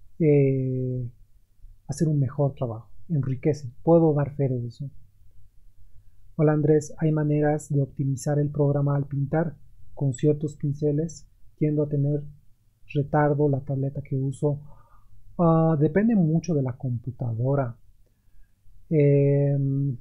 hacer un mejor trabajo, enriquece, puedo dar fe de eso. Hola Andrés, ¿hay maneras de optimizar el programa al pintar con ciertos pinceles? Tiendo a tener retardo la tableta que uso. Depende mucho de la computadora. Eh,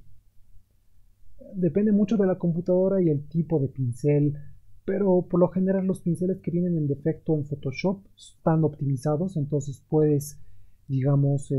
Depende mucho de la computadora y el tipo de pincel, pero por lo general los pinceles que vienen en defecto en Photoshop están optimizados, entonces puedes, digamos,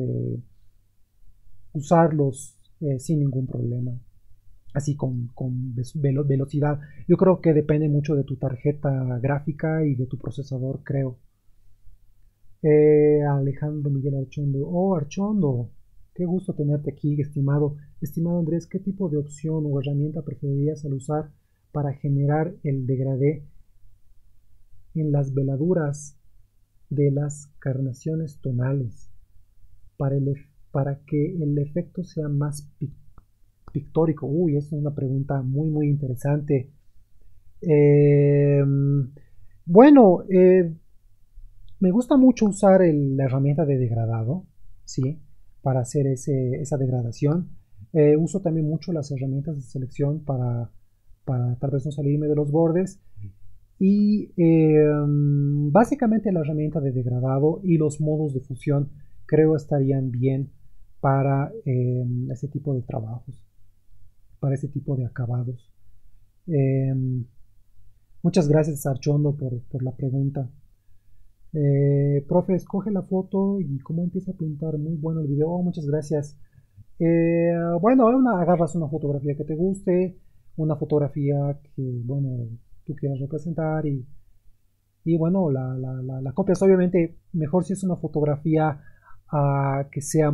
usarlos sin ningún problema, así con velocidad. Yo creo que depende mucho de tu tarjeta gráfica y de tu procesador, creo. Alejandro Miguel Archondo. Oh, Archondo. Qué gusto tenerte aquí, estimado. Estimado Andrés, ¿qué tipo de opción o herramienta preferirías al usar para generar el degradé en las veladuras de las carnaciones tonales para que el efecto sea más pictórico? Uy, esta es una pregunta muy interesante. Eh, bueno, me gusta mucho usar la herramienta de degradado, ¿sí? Para hacer esa degradación. Uso también mucho las herramientas de selección para tal vez no salirme de los bordes. Y básicamente la herramienta de degradado y los modos de fusión creo estarían bien para ese tipo de trabajos, para ese tipo de acabados. Eh, Muchas gracias, Archondo, por la pregunta. Profe, escoge la foto y cómo empieza a pintar. Muy bueno el video. Oh, muchas gracias. Bueno, agarras una fotografía que te guste, una fotografía que, bueno, tú quieras representar y bueno, la copias. Obviamente, mejor si es una fotografía que sea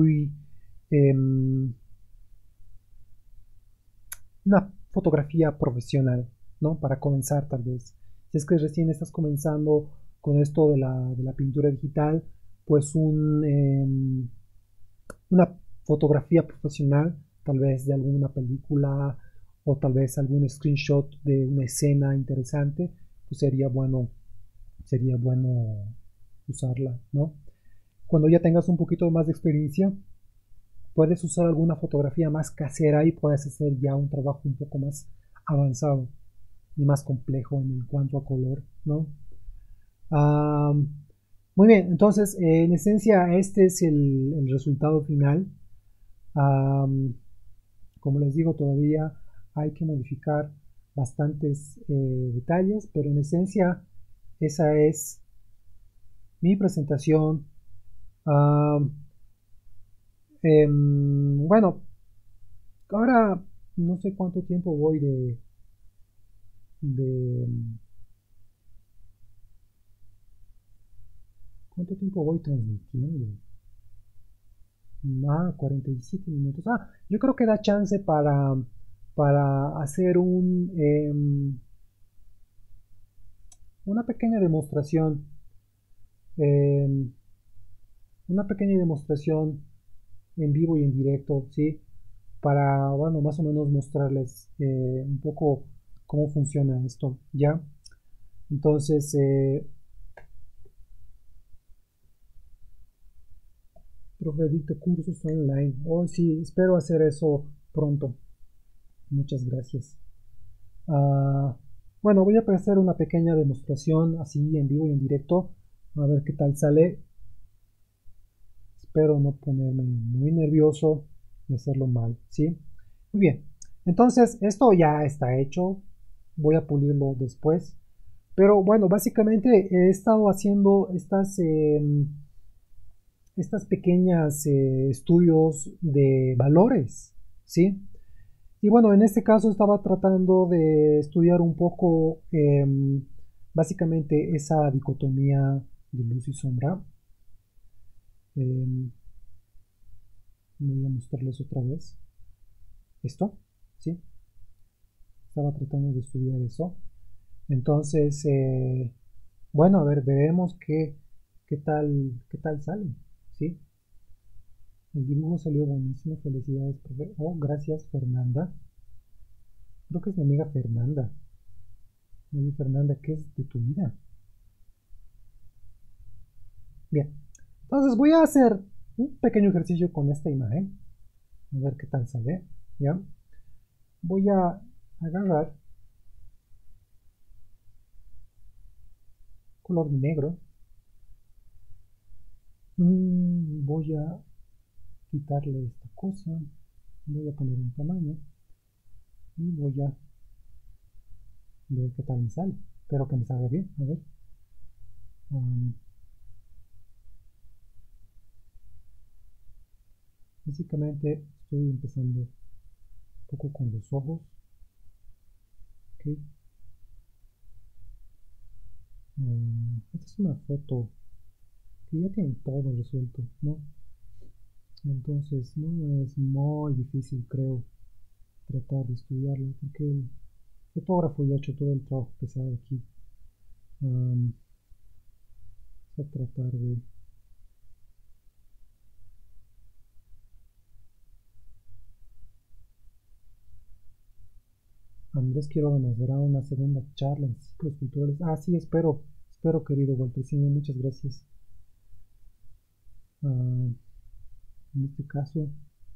em, una fotografía profesional, ¿no? Para comenzar, tal vez. Si es que recién estás comenzando con esto de la pintura digital, pues una fotografía profesional, tal vez de alguna película o tal vez algún screenshot de una escena interesante, pues sería bueno usarla, ¿no? Cuando ya tengas un poquito más de experiencia, puedes usar alguna fotografía más casera y puedes hacer ya un trabajo un poco más avanzado y más complejo en cuanto a color, ¿no? Um, Muy bien, entonces en esencia este es el resultado final. Um, Como les digo, todavía hay que modificar bastantes detalles, pero en esencia esa es mi presentación. Um, bueno, ahora no sé cuánto tiempo voy de ¿cuánto tiempo voy transmitiendo? 47 minutos. Yo creo que da chance para hacer una pequeña demostración. em, una pequeña demostración en vivo y en directo, ¿sí? Para, bueno, más o menos mostrarles un poco cómo funciona esto, ¿ya? Entonces, profe, dicta cursos online. Oh, sí, espero hacer eso pronto. Muchas gracias. Ah, bueno, voy a hacer una pequeña demostración así en vivo y en directo. A ver qué tal sale. Espero no ponerme muy nervioso y hacerlo mal, ¿sí? Muy bien. Entonces, esto ya está hecho. Voy a pulirlo después. Pero bueno, básicamente he estado haciendo estas pequeñas estudios de valores, ¿sí? Y bueno, en este caso estaba tratando de estudiar un poco básicamente esa dicotomía de luz y sombra. Em, Voy a mostrarles otra vez esto, ¿sí? Estaba tratando de estudiar eso. Entonces, bueno, a ver, veremos qué tal sale, ¿sí? El dibujo salió buenísimo, felicidades, profe. Oh, gracias, Fernanda. Creo que es mi amiga Fernanda. Oye, Fernanda, ¿qué es de tu vida? Bien, entonces voy a hacer un pequeño ejercicio con esta imagen. A ver qué tal sale. ¿Ya? Voy a agarrar color negro. Voy a quitarle esta cosa. Voy a poner un tamaño. Y voy a ver qué tal me sale. Espero que me salga bien. A ver. Um, Básicamente estoy empezando un poco con los ojos. Ok. Esta es una foto que ya tiene todo resuelto, ¿no? Entonces no es muy difícil, creo, tratar de estudiarla, porque el fotógrafo ya ha hecho todo el trabajo pesado aquí. Um, a tratar de... Andrés Quiroga nos dará una segunda charla en ciclos culturales. Ah, sí, espero, querido Walter. Sí, muchas gracias. En este caso,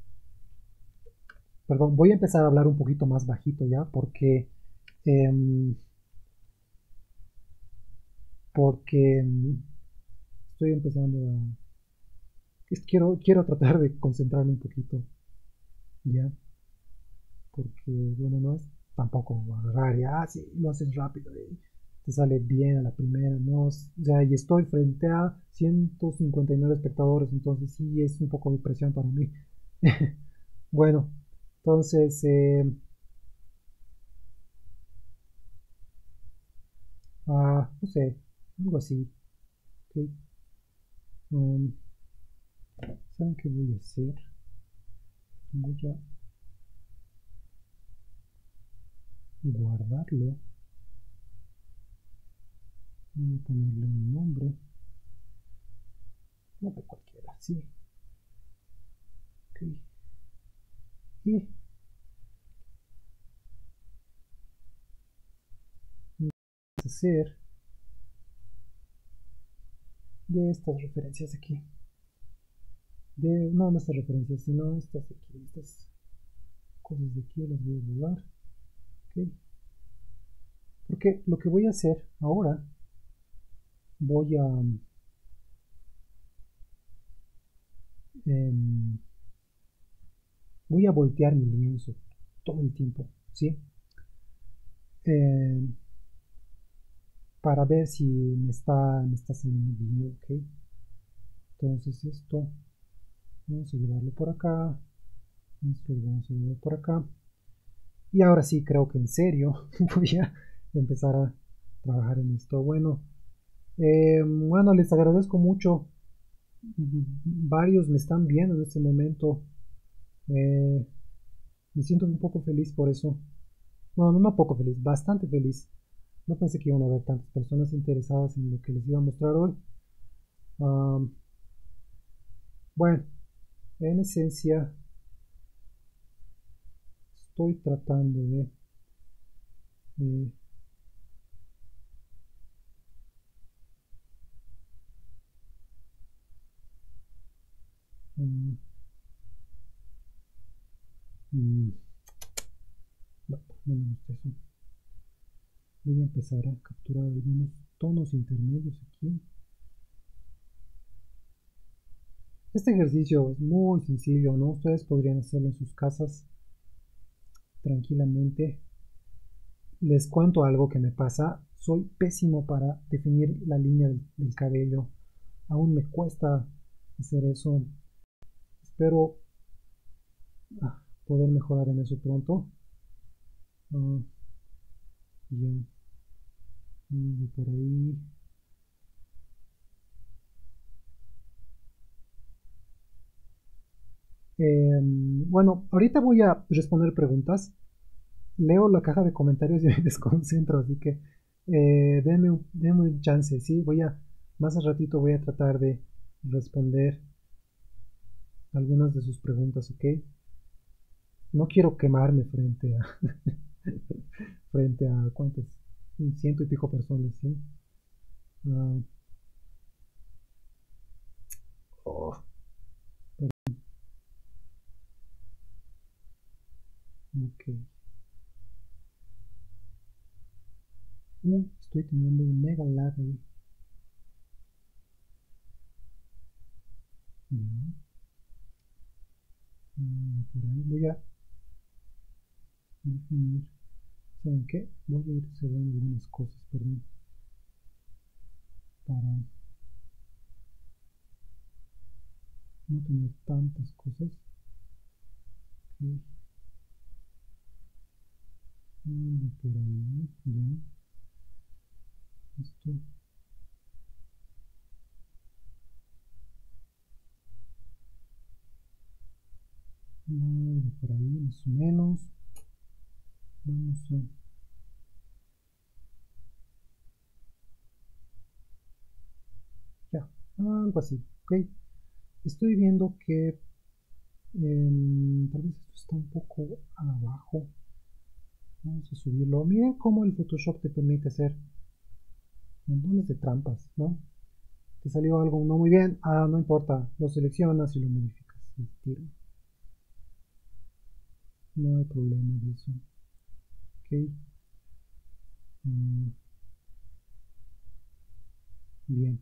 perdón, voy a empezar a hablar un poquito más bajito ya, em, porque estoy empezando a... quiero tratar de concentrarme un poquito ya, porque, bueno, no es tampoco agarrar y, sí, lo haces rápido y te sale bien a la primera, ¿no? O sea, y estoy frente a 159 espectadores, entonces sí es un poco de presión para mí. Bueno, entonces, no sé, algo así, ¿ok? Um, ¿Saben qué voy a hacer? Voy a guardarlo, voy a ponerle un nombre, nombre cualquiera, sí, ok. Y vamos a hacer de estas referencias aquí, no estas referencias, sino estas de aquí, estas cosas de aquí las voy a borrar, ok. Porque lo que voy a hacer ahora, voy a em, voy a voltear mi lienzo todo el tiempo, ¿sí? Em, para ver si me está saliendo bien, ¿ok? Entonces esto vamos a llevarlo por acá, esto lo vamos a llevar por acá, y ahora sí creo que en serio voy a empezar a trabajar en esto. Bueno, les agradezco mucho. Varios me están viendo en este momento. Eh, Me siento un poco feliz por eso. Bueno, no poco feliz, bastante feliz. No pensé que iban a haber tantas personas interesadas en lo que les iba a mostrar hoy. Um, bueno, en esencia estoy tratando de eh, um, mm, no, no me gusta eso. Voy a empezar a capturar algunos tonos intermedios aquí. Este ejercicio es muy sencillo, ¿no? Ustedes podrían hacerlo en sus casas tranquilamente. Les cuento algo que me pasa. Soy pésimo para definir la línea del cabello. Aún me cuesta hacer eso. Espero poder mejorar en eso pronto. Ah, ya, por ahí. Bueno, ahorita voy a responder preguntas. Leo la caja de comentarios y me desconcentro, así que denme un chance, ¿sí? Más al ratito voy a tratar de responder algunas de sus preguntas, ¿ok? No quiero quemarme frente a cuántas, ciento y pico personas, ¿sí? Ah, oh, ok. Estoy teniendo un mega lag ahí. Ya, por ahí voy a definir. ¿Saben qué? Voy a ir cerrando algunas cosas, perdón, para no tener tantas cosas. Ok, por ahí, ya. Esto, Vamos a... Ya, algo así, ok. Estoy viendo que tal vez esto está un poco abajo. Vamos a subirlo. Miren cómo el Photoshop te permite hacer montones de trampas, ¿no? Te salió algo no muy bien. Ah, no importa. Lo seleccionas y lo modificas. No hay problema de eso. Ok. Mm, bien.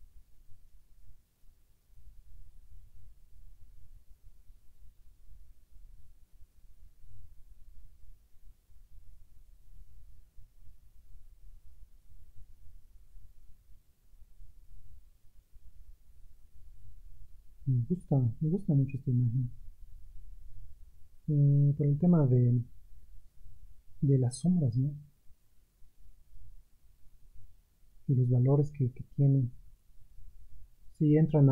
Me gusta mucho esta imagen. Por el tema de las sombras, ¿no? Y los valores que tienen. Si entran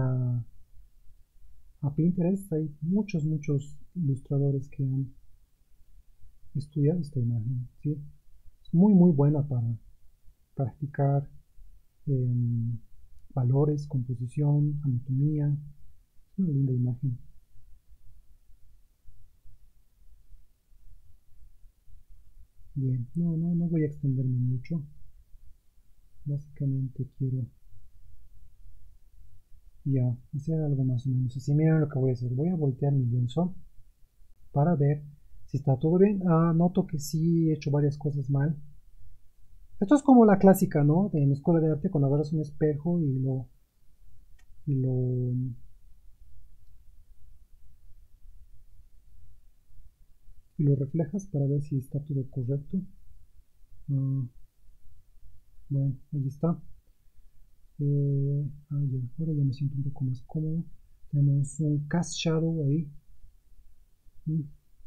a Pinterest, hay muchos ilustradores que han estudiado esta imagen, ¿sí? Es muy buena para practicar em, valores, composición, anatomía. Es una linda imagen. Bien, no voy a extenderme mucho. Básicamente quiero ya hacer algo más o menos así. Miren lo que voy a hacer. Voy a voltear mi lienzo para ver si está todo bien. Ah, noto que sí he hecho varias cosas mal. Esto es como la clásica, ¿no? De en la escuela de arte cuando agarras un espejo y lo, y lo reflejas para ver si está todo correcto. Ah, bueno, ahí está. Ya, ahora ya me siento un poco más cómodo. Tenemos un cast shadow ahí. Mm,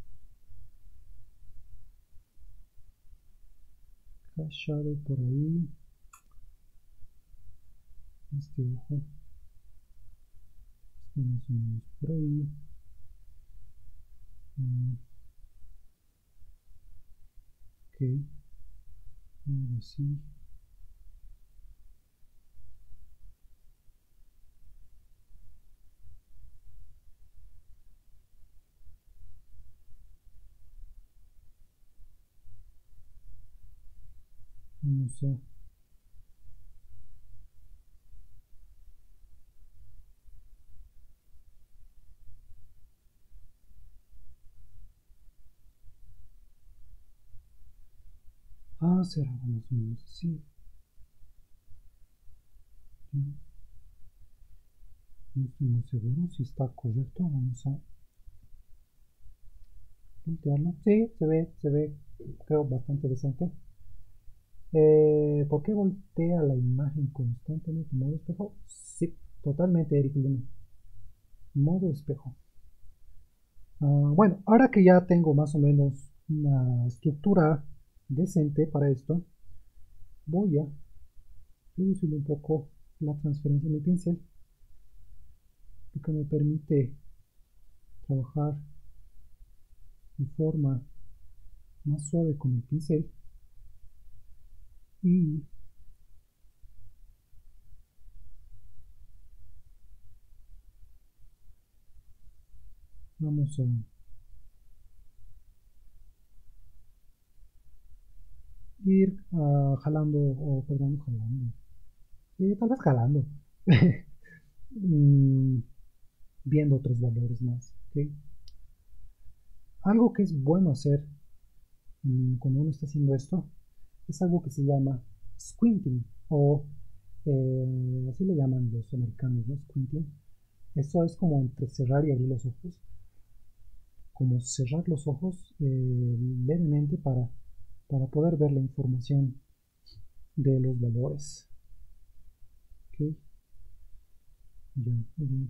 cast shadow por ahí. Este ojo está más o menos por ahí. Ah, ok, algo así. Vamos a... hacer algo más o menos así. Ya, no estoy muy seguro si está correcto. Vamos a voltearlo. Sí, se ve, creo, bastante decente. ¿Por qué voltea la imagen constantemente? ¿Modo espejo? Sí, totalmente, Eric Luna. Modo espejo. Bueno, ahora que ya tengo más o menos una estructura decente para esto, voy a reducir un poco la transferencia de mi pincel, lo que me permite trabajar de forma más suave con el pincel y vamos a ir jalando, o perdón, jalando, tal vez jalando, mm, viendo otros valores más. ¿Ok? Algo que es bueno hacer cuando uno está haciendo esto es algo que se llama squinting o así le llaman los americanos, ¿no? Squinting. Eso es como entre cerrar y abrir los ojos, como cerrar los ojos levemente para poder ver la información de los valores. Ok, ya, muy bien.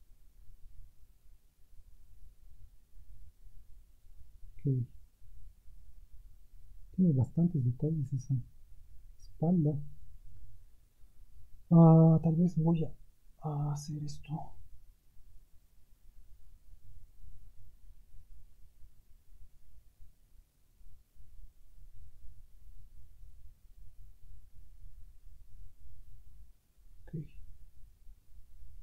Ok, tiene bastantes detalles esa espalda. Tal vez voy a hacer esto.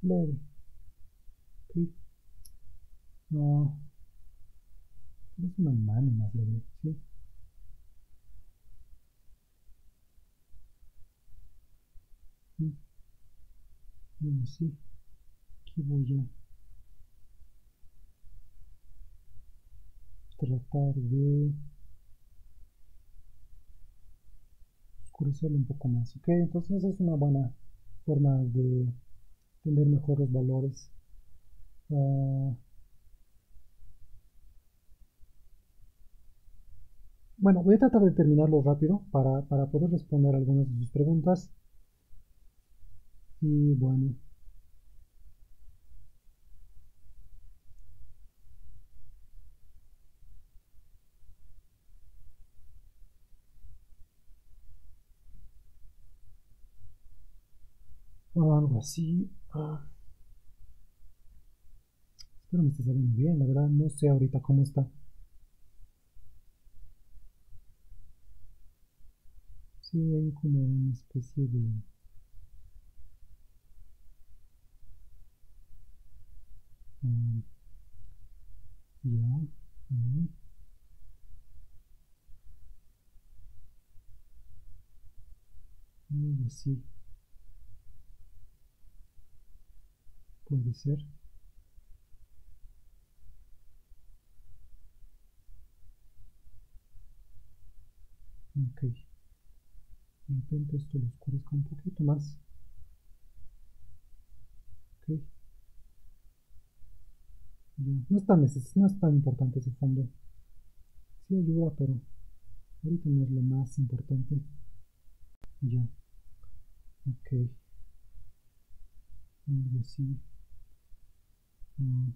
leve. ¿Sí? No, es una mano más leve, ¿sí? Mm, bueno, sí, aquí voy a tratar de oscurecerlo un poco más, ¿ok? Entonces es una buena forma de entender mejor los valores. Uh, bueno, voy a tratar de terminarlo rápido para poder responder algunas de sus preguntas. Y bueno, algo así. Espero me esté saliendo bien, la verdad no sé ahorita cómo está. Sí, hay como una especie de... um, ya, ahí, algo así puede ser. Ok, de repente esto lo oscurezco un poquito más. Ok, ya, no es tan importante ese fondo. Sí ayuda, pero ahorita no es lo más importante. Ya, ok, algo así. Ah,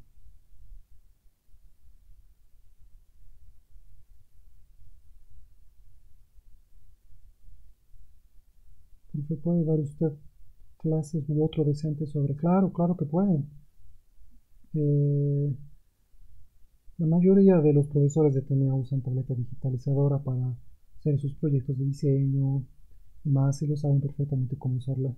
profe, ¿puede dar usted clases u otro decente sobre? Claro, claro que pueden. Eh, la mayoría de los profesores de TNA usan tableta digitalizadora para hacer sus proyectos de diseño y más, ellos saben perfectamente cómo usarla.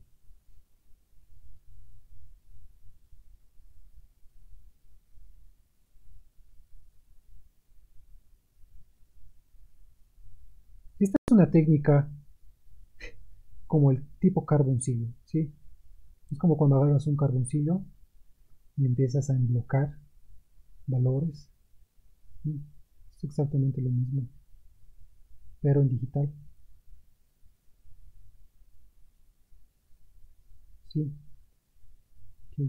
Esta es una técnica como el tipo carboncillo, ¿sí? Es como cuando agarras un carboncillo y empiezas a emblocar valores. ¿Sí? Es exactamente lo mismo, pero en digital, ¿sí? Aquí hay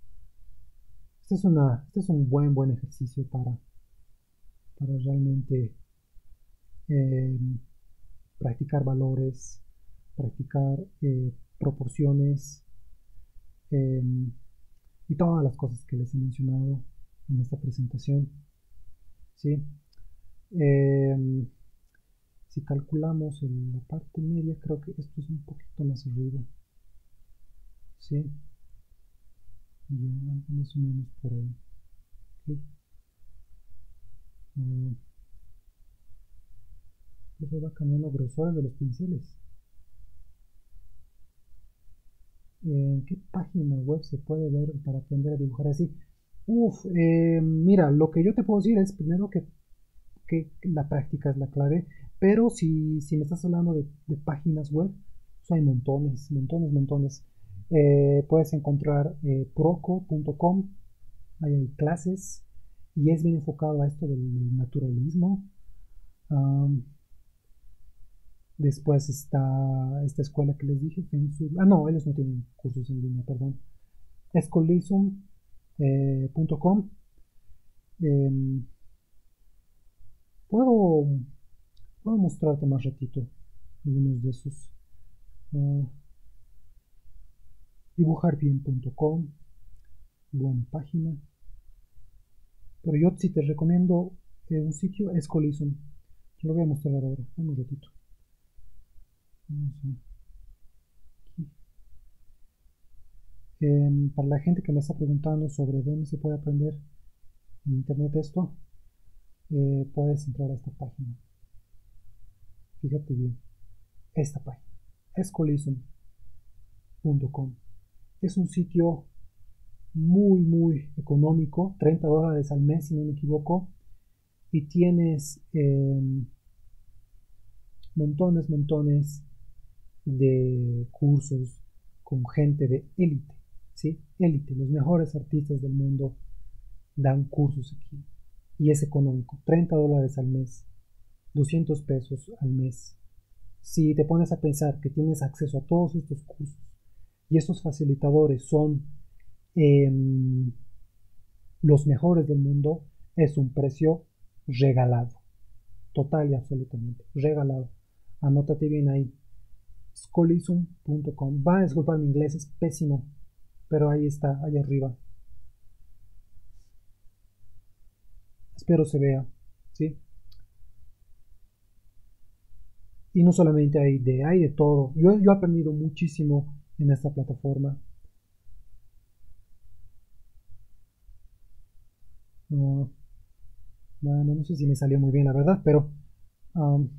este es un buen ejercicio para realmente eh, practicar valores, practicar proporciones eh, y todas las cosas que les he mencionado en esta presentación, ¿sí? Eh, si calculamos en la parte media, creo que esto es un poquito más arriba, ¿sí? Ya más o menos por ahí. ¿Sí? Uh, se va cambiando grosores de los pinceles. ¿En qué página web se puede ver para aprender a dibujar así? Uf, mira, lo que yo te puedo decir es primero que la práctica es la clave, pero si me estás hablando de páginas web, pues hay montones, montones, montones. Puedes encontrar proco.com, ahí hay clases y es bien enfocado a esto del naturalismo. Um, Después está esta escuela que les dije, no, ellos no tienen cursos en línea, perdón. Escolism.com. Eh, puedo, puedo mostrarte más ratito algunos de esos. Uh, Dibujarbien.com, buena página. Pero yo sí te recomiendo un sitio, Escolism. Te lo voy a mostrar ahora, un ratito. Vamos a, aquí. Para la gente que me está preguntando sobre dónde se puede aprender en internet esto, puedes entrar a esta página. Fíjate bien, esta página, escolism.com. Es un sitio muy económico, $30 al mes si no me equivoco, y tienes montones de cursos con gente de élite, ¿sí? Élite, los mejores artistas del mundo dan cursos aquí. Y es económico, $30 al mes, 200 pesos al mes. Si te pones a pensar que tienes acceso a todos estos cursos y estos facilitadores son eh, los mejores del mundo, es un precio regalado, total y absolutamente regalado. Anótate bien ahí, scholism.com. Va a disculpar mi inglés, es pésimo, pero ahí está, ahí arriba. Espero se vea, ¿sí? Y no solamente hay de todo. Yo he aprendido muchísimo en esta plataforma. Uh, bueno, no sé si me salió muy bien, la verdad, pero um,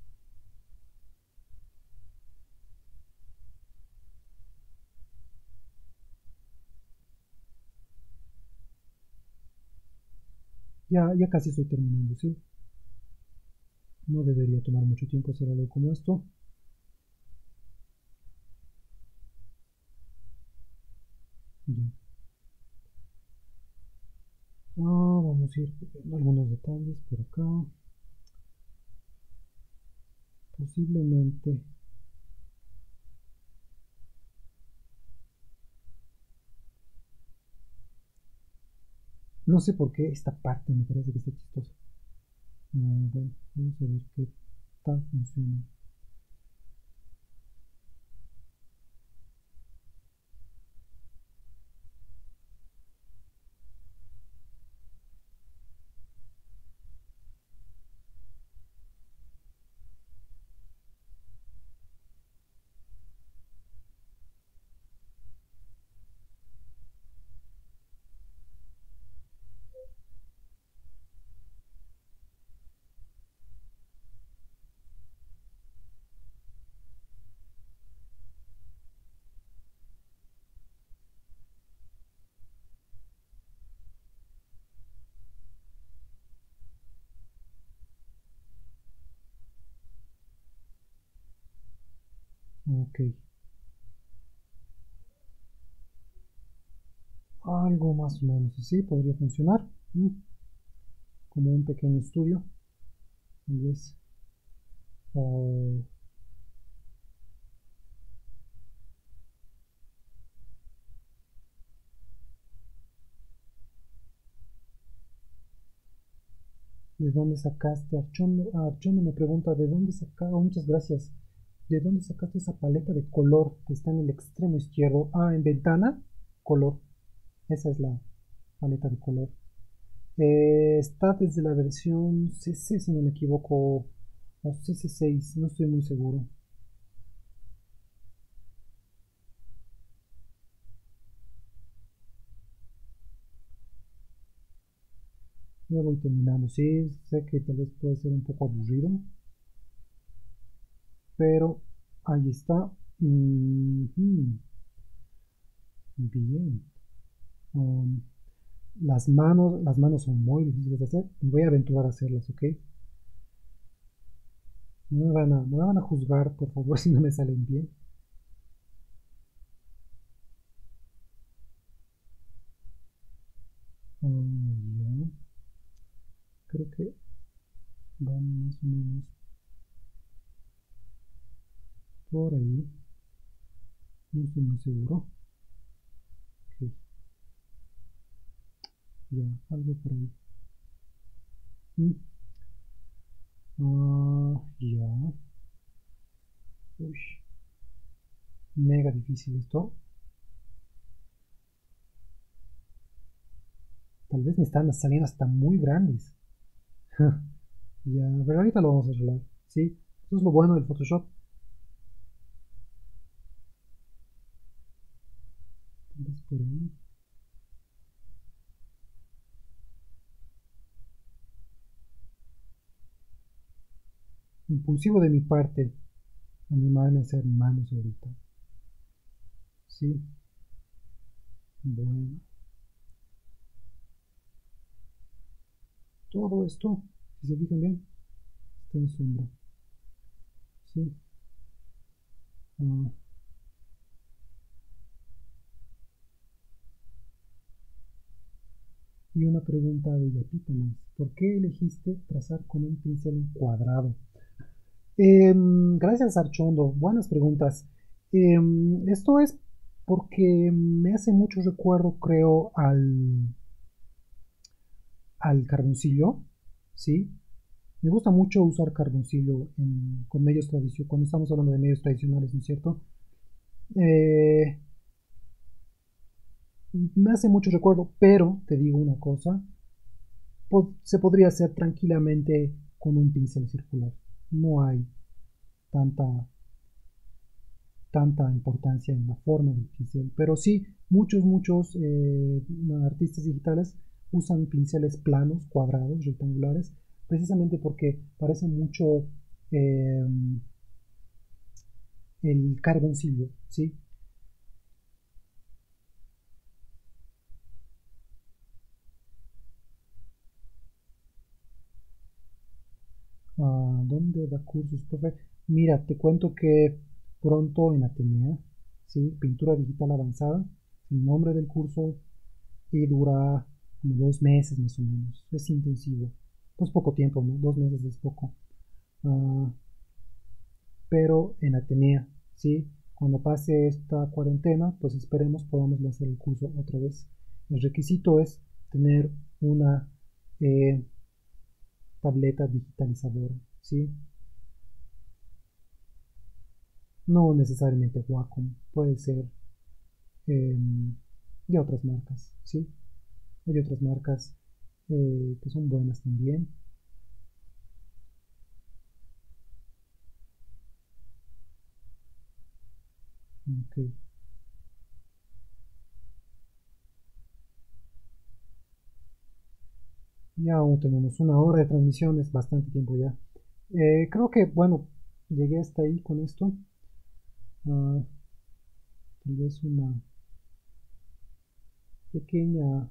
ya casi estoy terminando, ¿sí? No debería tomar mucho tiempo hacer algo como esto. Ya. Vamos a ir viendo algunos detalles por acá. Posiblemente. No sé por qué esta parte me parece que está chistosa. Bueno, vamos a ver qué tal funciona. Ok, algo más o menos así podría funcionar. Como un pequeño estudio, tal vez. O ¿de dónde sacaste? Archondo me pregunta, ¿de dónde sacaste? Muchas gracias. ¿De dónde sacaste esa paleta de color que está en el extremo izquierdo? En ventana, color. Esa es la paleta de color. Está desde la versión CC, si no me equivoco, o CC6, no estoy muy seguro. Ya voy terminando. Sí, sé que tal vez puede ser un poco aburrido, pero ahí está. Bien. Um, las manos son muy difíciles de hacer. Me voy a aventurar a hacerlas, ¿ok? No me van a juzgar, por favor, si no me salen bien. Ya. Creo que van más o menos por ahí. No estoy muy seguro. Ok, ya, algo por ahí. Mm, ya. Uy, mega difícil esto. Tal vez me están saliendo hasta muy grandes. Ya, a ver, ahorita lo vamos a arreglar. Sí, eso es lo bueno del Photoshop. Tal vez por ahí. Impulsivo de mi parte animarme a hacer manos ahorita. Sí, bueno. todo esto, si se fijan bien, está en sombra. ¿Sí? Ah, y una pregunta de Yapita más. ¿Por qué elegiste trazar con un pincel cuadrado? Gracias, Archondo. Buenas preguntas. Esto es porque me hace mucho recuerdo, creo, al carboncillo, ¿sí? Me gusta mucho usar carboncillo con medios tradicionales, cuando estamos hablando de medios tradicionales, ¿no es cierto? Eh, Me hace mucho recuerdo, pero te digo una cosa, se podría hacer tranquilamente con un pincel circular. No hay tanta, tanta importancia en la forma del pincel, pero sí, muchos artistas digitales usan pinceles planos, cuadrados, rectangulares, precisamente porque parece mucho eh, el carboncillo, ¿sí? ¿Dónde da cursos, profe? Mira, te cuento que pronto en Atenea, ¿sí? Pintura digital avanzada, el nombre del curso, y dura como 2 meses más o menos. Es intensivo. Pues poco tiempo, ¿no? 2 meses es poco. Ah, pero en Atenea, ¿sí? Cuando pase esta cuarentena, pues esperemos podamos lanzar el curso otra vez. El requisito es tener una eh, tableta digitalizadora, ¿sí? No necesariamente Wacom, puede ser eh, de otras marcas, ¿sí? Hay otras marcas que son buenas también. Ok. Ya aún tenemos 1 hora de transmisión, es bastante tiempo ya. Creo que, bueno, llegué hasta ahí con esto. Ah, tal vez una pequeña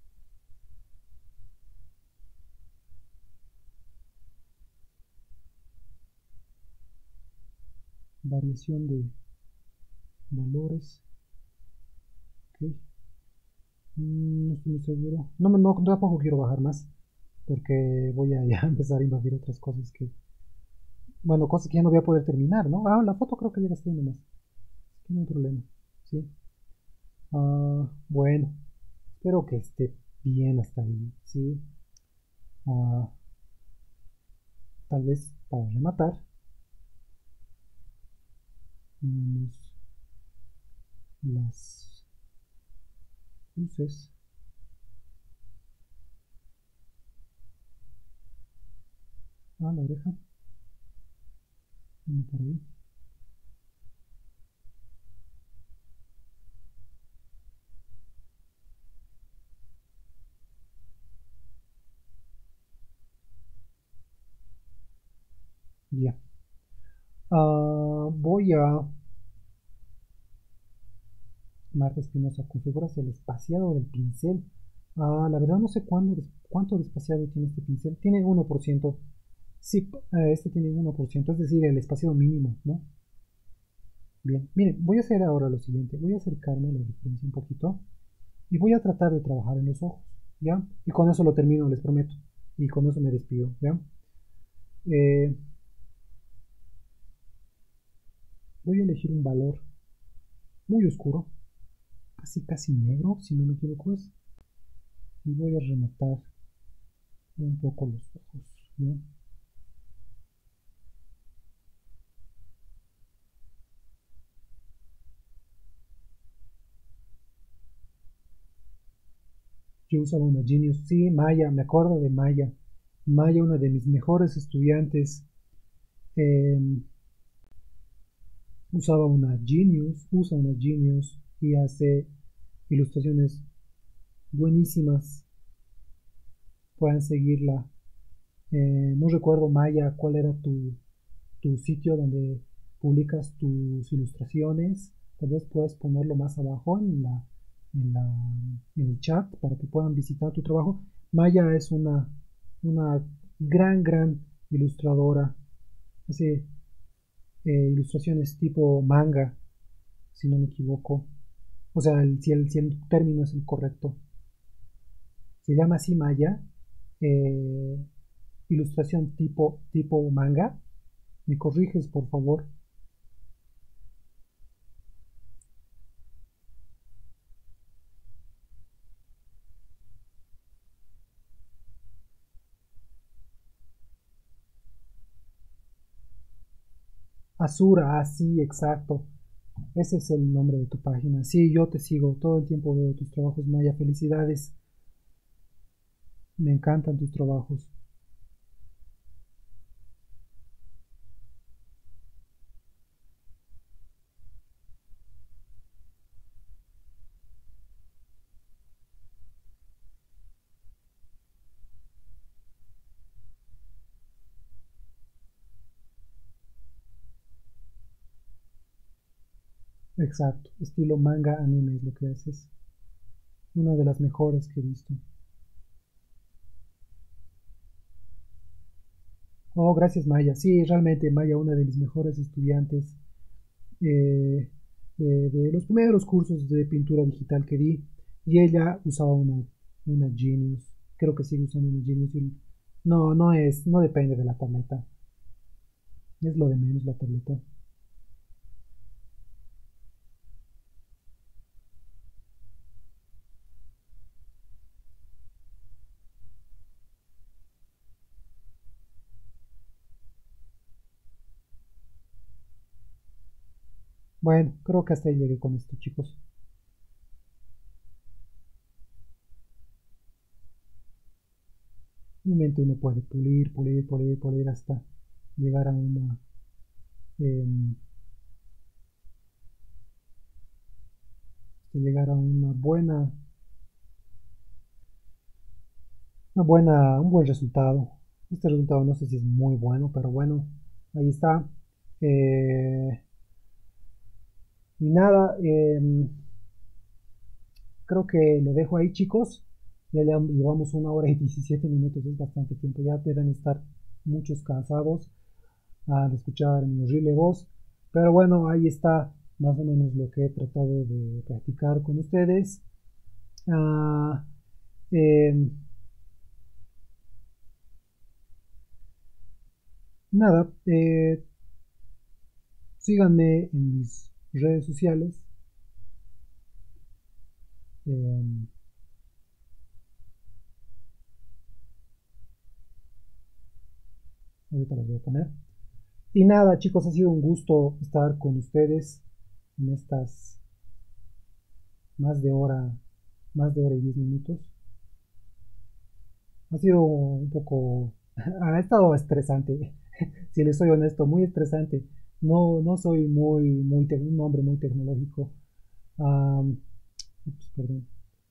variación de valores. Ok. No estoy muy seguro. No, tampoco quiero bajar más porque voy a ya empezar a invadir otras cosas bueno, cosas que ya no voy a poder terminar, ¿no? La foto creo que ya la estoy nomás. Que no hay problema. Sí. Bueno, espero que esté bien hasta ahí, ¿sí? Ah, Tal vez para rematar, tenemos las luces a la oreja, uno por ahí. Ya. Voy a Marta Espinosa, configuras el espaciado del pincel. La verdad no sé cuánto despaciado tiene este pincel. Tiene 1%. Sí, este tiene 1%, es decir, el espaciado mínimo, ¿no? Bien, miren, voy a hacer ahora lo siguiente. Voy a acercarme a la referencia un poquito y voy a tratar de trabajar en los ojos, ¿ya? Y con eso lo termino, les prometo. Y con eso me despido, ¿ya? Eh, Voy a elegir un valor muy oscuro, casi negro, si no me equivoco es, y voy a rematar un poco los ojos, ¿ya? Yo usaba una Genius, sí, Maya, me acuerdo de Maya. Maya, una de mis mejores estudiantes, eh, usa una Genius y hace ilustraciones buenísimas. Pueden seguirla. No recuerdo, Maya, cuál era tu sitio donde publicas tus ilustraciones. Tal vez puedes ponerlo más abajo en el chat para que puedan visitar tu trabajo. Maya es una una gran ilustradora. Hace ilustraciones tipo manga, si no me equivoco. O sea, si el término es el correcto. Se llama así Maya. eh, Ilustración tipo manga. ¿Me corriges, por favor? Azura, ah, sí, exacto. Ese es el nombre de tu página. Sí, yo te sigo. Todo el tiempo veo tus trabajos, Maya. Felicidades. Me encantan tus trabajos. Exacto. Estilo manga anime es lo que haces. Una de las mejores que he visto. Oh, gracias, Maya. Sí, realmente Maya, una de mis mejores estudiantes eh, de los primeros cursos de pintura digital que di. Y ella usaba una Genius. Creo que sigue usando una Genius. No, no depende de la tableta. Es lo de menos la tableta. Bueno, creo que hasta ahí llegué con esto, chicos. Obviamente uno puede pulir hasta llegar a em, un buen resultado. Este resultado no sé si es muy bueno, pero bueno, ahí está. Eh, y nada, creo que lo dejo ahí, chicos. Ya llevamos 1 hora y 17 minutos, es bastante tiempo. Ya deben estar muchos cansados al escuchar mi horrible voz. Pero bueno, ahí está más o menos lo que he tratado de practicar con ustedes. Ah, eh, nada, síganme en mis redes sociales. eh, Ahorita los voy a poner. Y nada, chicos, ha sido un gusto estar con ustedes en estas más de hora, más de hora y 10 minutos. Ha sido un poco, ha estado estresante, si les soy honesto, muy estresante. No soy un hombre muy tecnológico. Am, Ups, perdón.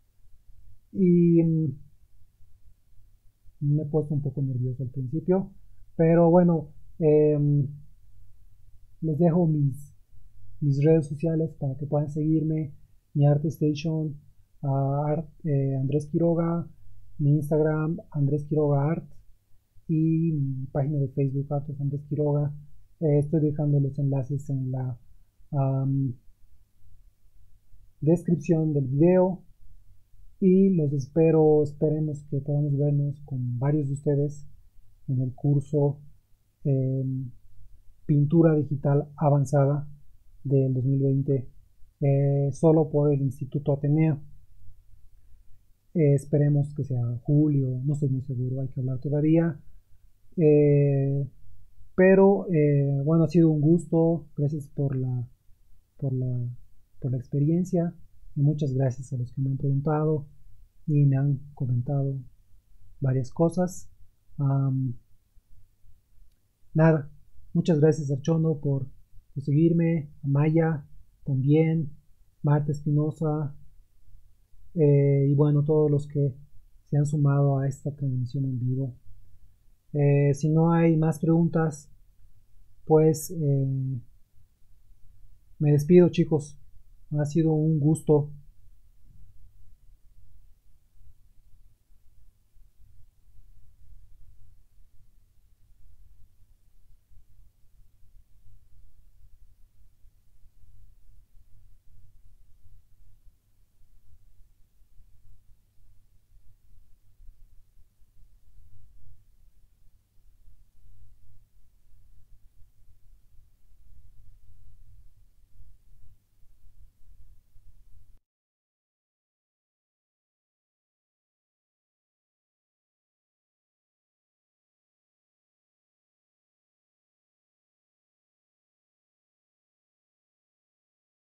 Y me he puesto un poco nervioso al principio, pero bueno, em, les dejo mis redes sociales para que puedan seguirme, mi ArtStation, Andrés Quiroga, mi Instagram, Andrés Quiroga Art, y mi página de Facebook, Artes Andrés Quiroga. Estoy dejando los enlaces en la um, descripción del video y esperemos que podamos vernos con varios de ustedes en el curso eh, Pintura Digital Avanzada del 2020, solo por el Instituto Ateneo. Esperemos que sea julio, no estoy muy seguro, hay que hablar todavía. Eh, pero bueno, ha sido un gusto, gracias por la, por la experiencia y muchas gracias a los que me han preguntado y me han comentado varias cosas. Um, Nada, muchas gracias Archono por seguirme, a Maya también, Marta Espinosa, y bueno, todos los que se han sumado a esta transmisión en vivo. Si no hay más preguntas, pues me despido, chicos. Ha sido un gusto